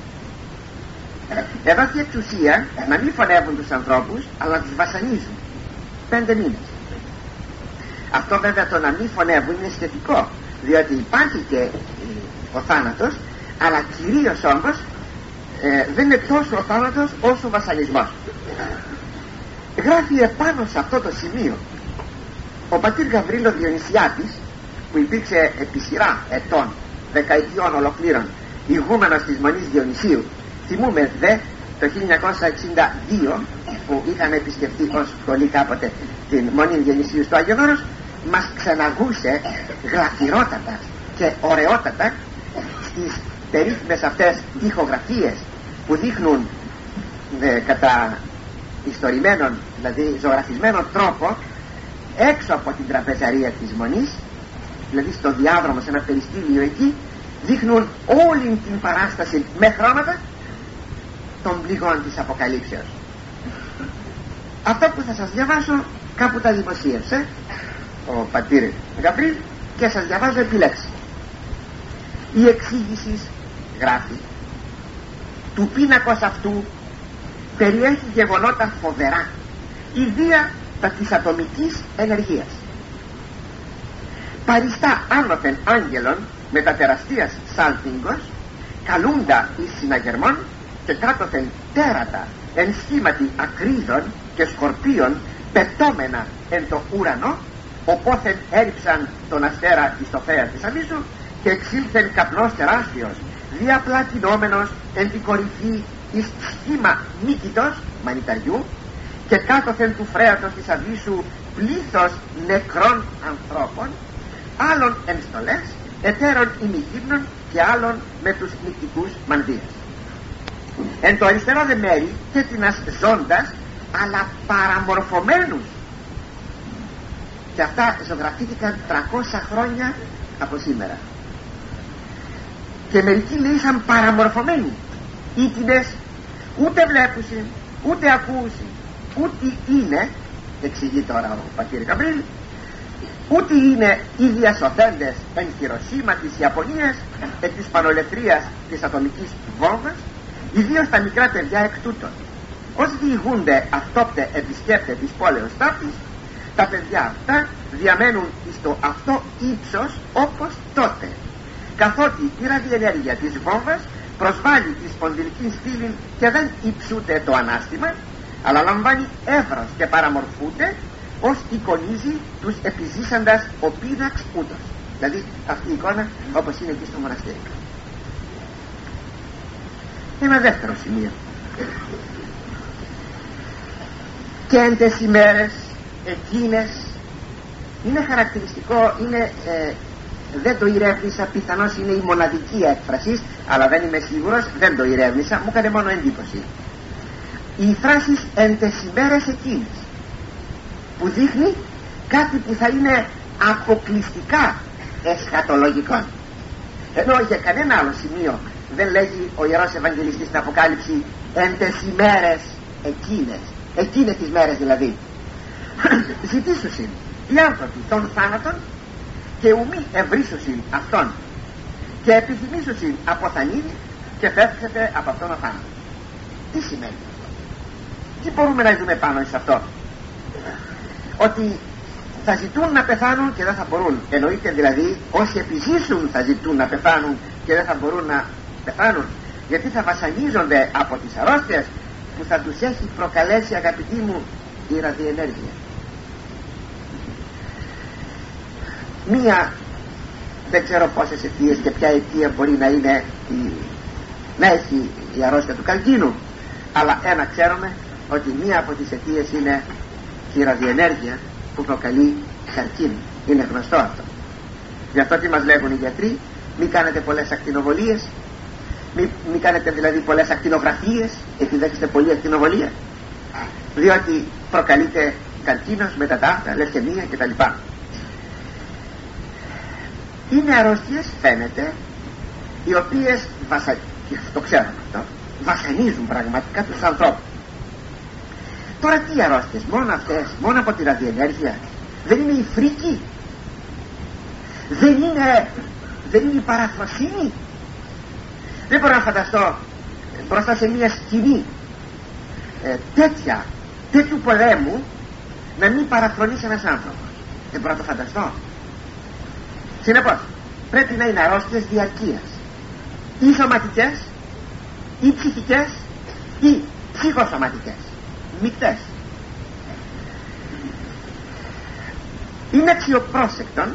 Εδόθη εξουσία να μην φωνεύουν τους ανθρώπους, αλλά να τους βασανίζουν πέντε μήνες. Αυτό βέβαια το να μην φωνεύουν είναι σχετικό, διότι υπάρχει και ο θάνατος, αλλά κυρίως όμως ε, δεν είναι τόσο ο θάνατος όσο ο βασανισμός. Γράφει επάνω σε αυτό το σημείο ο πατήρ Γαβρίλο Διονυσιάτης, που υπήρξε επί σειρά ετών, δεκαετιών ολοκλήρων, ηγούμενος της Μονής Διονυσίου. Θυμούμε δε το χίλια εννιακόσια εξήντα δύο που είχαμε επισκεφτεί ως σχολή κάποτε την Μονή Διονυσίου του Άγιον Όρος, μας ξαναγούσε γλαφυρότατα και ωραιότατα στις περίφημες αυτές ηχογραφίες που δείχνουν ε, κατά ιστορημένον, δηλαδή ζωγραφισμένον τρόπο, έξω από την τραπεζαρία της Μονής, δηλαδή στο διάδρομο, σε ένα περιστήλιο εκεί, δείχνουν όλη την παράσταση με χρώματα των πληγών της Αποκαλύψεως. Αυτό που θα σας διαβάσω κάπου τα δημοσίευσε ο πατήρ Γαβρίλ και σας διαβάζω επιλέξει. Η εξήγηση, γράφει, του πίνακος αυτού περιέχει γεγονότα φοβερά, ιδία τα της ατομικής ενεργείας. Παριστά άνωθεν άγγελων με τα τεραστίας σάλπιγγος, καλούντα εις συναγερμών και κάτωθεν τέρατα εν σχήματι ακρίδων και σκορπίων πετώμενα εν το ουρανό, οπόθεν έριψαν τον αστέρα εις το θέα της αβύσσου και εξήλθεν καπνός τεράστιος διαπλατινόμενος εν την κορυφή εις σχήμα νίκητος μανιταριού και κάτωθεν του φρέατος της αβύσσου πλήθος νεκρών ανθρώπων, άλλων εν στολές, εταίρων ημιγύμνων και άλλων με τους νυχτικούς μανδύες. Εν το αριστερό δε μέρη τέτοινας ζώντας αλλά παραμορφωμένους, και αυτά ζωγραφήθηκαν τριακόσια χρόνια από σήμερα, και μερικοί λέει ήσαν παραμορφωμένοι, ήτινες ούτε βλέπουσιν ούτε ακούσιν ούτε είναι, εξηγεί τώρα ο πατήρ Γαβρίλ, ούτε είναι οι διασωθέντες εν Χειροσύμα της Ιαπωνίας εκ της πανολεθρίας της ατομικής βόμβας, ιδίως τα μικρά παιδιά εκ τούτων. Ως διηγούνται αυτόπτε επισκέπτε της πόλεως ταύτης, τα παιδιά αυτά διαμένουν στο αυτό ύψος όπως τότε, καθότι η ραδιενέργεια της βόμβας προσβάλλει τη σπονδυλική στήλη και δεν υψούται το ανάστημα, αλλά λαμβάνει εύρος και παραμορφούνται ως εικονίζει τους επιζήσαντας ο πίναξ ούτως. Δηλαδή αυτή η εικόνα όπως είναι εκεί στο μοναστήρι. Ένα δεύτερο σημείο. Και εν τες ημέρες εκείνες, είναι χαρακτηριστικό, είναι, ε, δεν το ηρεύνησα, πιθανώς είναι η μοναδική έκφραση, αλλά δεν είμαι σίγουρος, δεν το ηρεύνησα, μου έκανε μόνο εντύπωση. Οι φράσεις εν τες ημέρες εκείνες, που δείχνει κάτι που θα είναι αποκλειστικά εσχατολογικό, ενώ για κανένα άλλο σημείο δεν λέγει ο Ιερός Ευαγγελιστής στην Αποκάλυψη εν τες ημέρες εκείνες, εκείνες τις μέρες δηλαδή. Ζητήσουσιν οι άνθρωποι των θάνατων και ουμή ευρύσουσιν αυτόν και επιθυμήσουσιν αποθανήν και φεύγεται από αυτόν ο θάνατος. Τι σημαίνει αυτό? Τι μπορούμε να δούμε πάνω σε αυτό? Ότι θα ζητούν να πεθάνουν και δεν θα μπορούν. Εννοείται δηλαδή όσοι επιζήσουν θα ζητούν να πεθάνουν και δεν θα μπορούν να πεθάνουν, γιατί θα βασανίζονται από τις αρρώστιες που θα τους έχει προκαλέσει, αγαπητοί μου, η ραδιενέργεια. Μία, δεν ξέρω πόσες αιτίες και ποια αιτία μπορεί να είναι η, να έχει η αρρώστια του καρκίνου, αλλά ένα ξέρουμε, ότι μία από τις αιτίες είναι η ραδιενέργεια που προκαλεί καρκίνο. Είναι γνωστό αυτό. Γι' αυτό τι μας λέγουν οι γιατροί? Μην κάνετε πολλές ακτινοβολίες, μην, μην κάνετε δηλαδή πολλές ακτινογραφίες, επιδέχεστε πολλή ακτινοβολία, διότι προκαλείται καρκίνος, μετατάφτα, λευκαιμία κτλ. Είναι αρρώστιες, φαίνεται, οι οποίες βασα... το ξέρουμε αυτό, βασανίζουν πραγματικά τους ανθρώπους. Τώρα τι αρρώστιες? Μόνο αυτές, μόνο από τη ραδιενέργεια? Δεν είναι η φρίκη? Δεν είναι, δεν είναι η παραφροσύνη? Δεν μπορώ να φανταστώ μπροστά σε μια σκηνή ε, τέτοια, τέτοιου πολέμου να μην παραφρονήσει ένας άνθρωπος. Δεν μπορώ να το φανταστώ. Συνεπώς πρέπει να είναι αρρώστιες διαρκείας, ή σωματικές ή ψυχικές ή ψυχοσωματικές, μεικτές. Είναι αξιοπρόσεκτον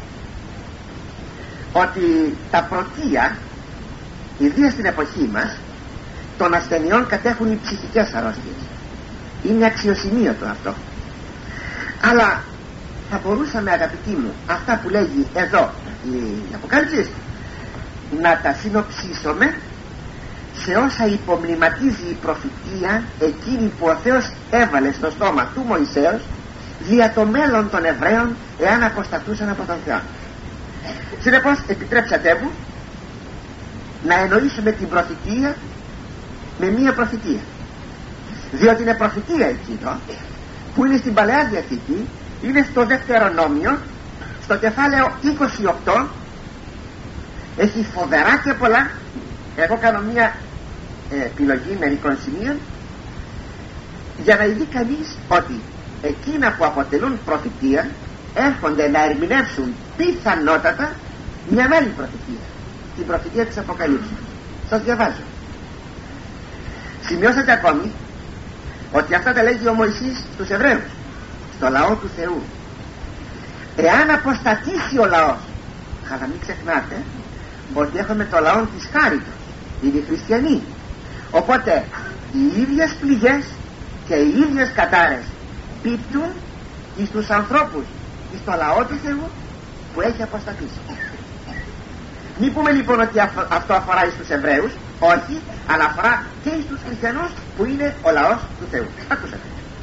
ότι τα πρωτεία, ιδίως στην εποχή μας, των ασθενειών κατέχουν οι ψυχικές αρρώστιες. Είναι αξιοσημείωτο αυτό. Αλλά θα μπορούσαμε, αγαπητοί μου, αυτά που λέγει εδώ η Αποκάλυψη να τα συνοψίσουμε σε όσα υπομνηματίζει η προφητεία εκείνη που ο Θεός έβαλε στο στόμα του Μωυσέως δια το μέλλον των Εβραίων εάν αποσταθούσαν από τον Θεό. Συνεπώς επιτρέψατε μου να εννοήσουμε την προφητεία με μία προφητεία, διότι είναι προφητεία εκείνο που είναι στην Παλαιά Διαθήκη, είναι στο Δευτερονόμιο, στο κεφάλαιο είκοσι οκτώ. Έχει φοβερά και πολλά. Εγώ κάνω μία ε, επιλογή μερικών σημείων για να δει κανείς ότι εκείνα που αποτελούν προφητεία έρχονται να ερμηνεύσουν πιθανότατα μια άλλη προφητεία, την προφητεία της Αποκαλύψεως. Σας διαβάζω. Σημειώσατε ακόμη ότι αυτά τα λέγει ο Μωυσής στους Εβραίους, στο λαό του Θεού. Εάν αποστατήσει ο λαός, αλλά μην ξεχνάτε ότι έχουμε το λαό της χάριτος, είναι οι χριστιανοί, οπότε οι ίδιες πληγές και οι ίδιες κατάρες πίπτουν εις τους ανθρώπους, εις το λαό του Θεού που έχει αποστατήσει. Μην πούμε λοιπόν ότι αυτό αφορά εις τους Εβραίους, όχι, αλλά αφορά και εις τους χριστιανούς που είναι ο λαός του Θεού. Ακούσατε.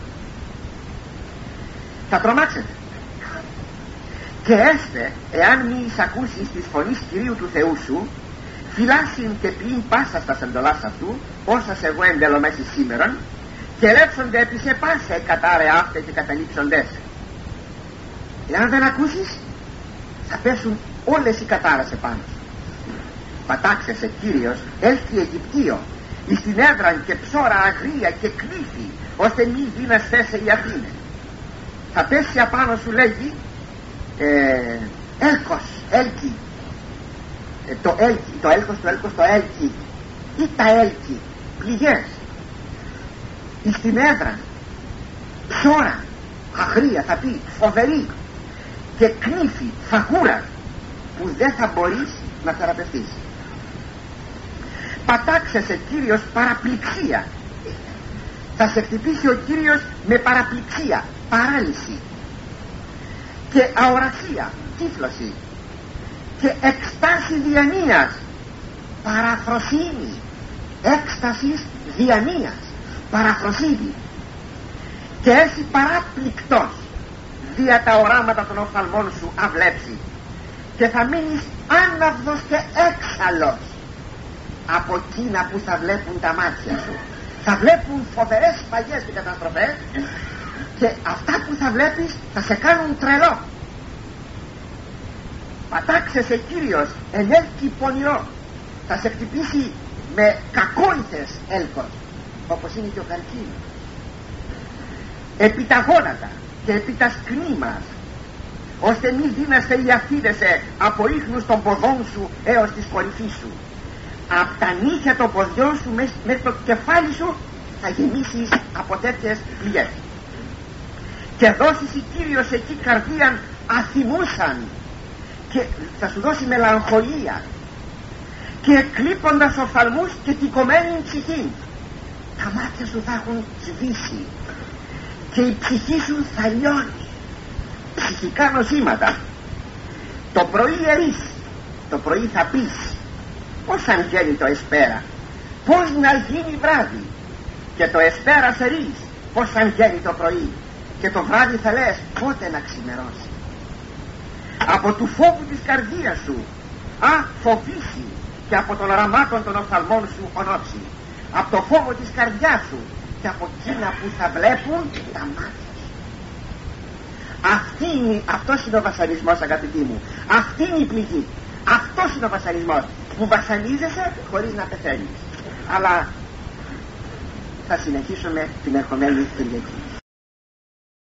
Θα τρομάξετε. Και έστε, εάν μη εισακούσεις της φωνής Κυρίου του Θεού σου, φυλάσσιν και ποιήν πάσα στα εντολάς αυτού, όσα εγώ εντελομέσει σήμερον, και ρέψονται επί σε πάσα κατάρε αύτε και καταλήψοντες. Εάν δεν ακούσεις, θα πέσουν όλες οι κατάρες επάνω σου. Πατάξεσαι Κύριος, έλθει Αιγυπτίο, εις την έδραν και ψώρα αγρία και κλήφη, ώστε μη δύναστέσαι η Αθήνε. Θα πέσει απάνω σου, λέγει, ε, έλκος, έλκη, ε, το έλκη, το έλκος, το έλκος, το έλκη, ή τα έλκη, πληγές, εις την έδρα, ψώρα αγρία, θα πει, φοβερή, και κνήφη, φαγούρα, που δεν θα μπορείς να θεραπευτείς. Πατάξεσαι Κύριος παραπληξία, θα σε χτυπήσει ο Κύριος με παραπληξία, παράλυση και αορασία, τύφλωση και εκστάση διανοίας, παραφροσύνη, έκστασης διανοίας, παραφροσύνη, και εσύ παράπληκτος δια τα οράματα των οφθαλμών σου αυλέψει, και θα μείνεις άναυδος και έξαλλος από εκείνα που θα βλέπουν τα μάτια σου. Θα βλέπουν φοβερές σφαγές και καταστροφές, και αυτά που θα βλέπεις θα σε κάνουν τρελό. Πατάξεσαι Κύριος εν έλκη πονηρό, θα σε χτυπήσει με κακόηθες έλκος, όπως είναι και ο καρκίνος, επί τα γόνατα και επί τα σκνήμας, ώστε μη δύναστε ή αφίδεσαι από ίχνους των ποδών σου έως της κορυφής σου. Από τα νύχια των ποδιών σου μέχρι το κεφάλι σου θα γεμίσεις από τέτοιες πληγές. Και δώσεις η Κύριος εκεί καρδίαν αθυμούσαν, και θα σου δώσει μελαγχολία, και κλείποντας οφθαλμούς και τικωμένη ψυχή. Τα μάτια σου θα έχουν σβήσει και η ψυχή σου θα λιώνει. Ψυχικά νοσήματα. Το πρωί ερείς, το πρωί θα πεις, πώς αν γίνει το εσπέρα, πώς να γίνει βράδυ, και το εσπέρα θερείς, πώς αν γίνει το πρωί, και το βράδυ θα λες πότε να ξημερώσει. Από του φόβου της καρδίας σου α φοβήσει, και από των οραμάτων των οφθαλμών σου ονόψει. Από το φόβο της καρδιάς σου και από εκείνα που θα βλέπουν τα μάτια σου. Αυτή είναι, αυτός είναι ο βασανισμός, αγαπητοί μου. Αυτή είναι η πληγή. Αυτός είναι ο βασανισμός, που βασανίζεσαι χωρίς να πεθαίνεις. Αλλά θα συνεχίσουμε την ερχομένη Κυριακή.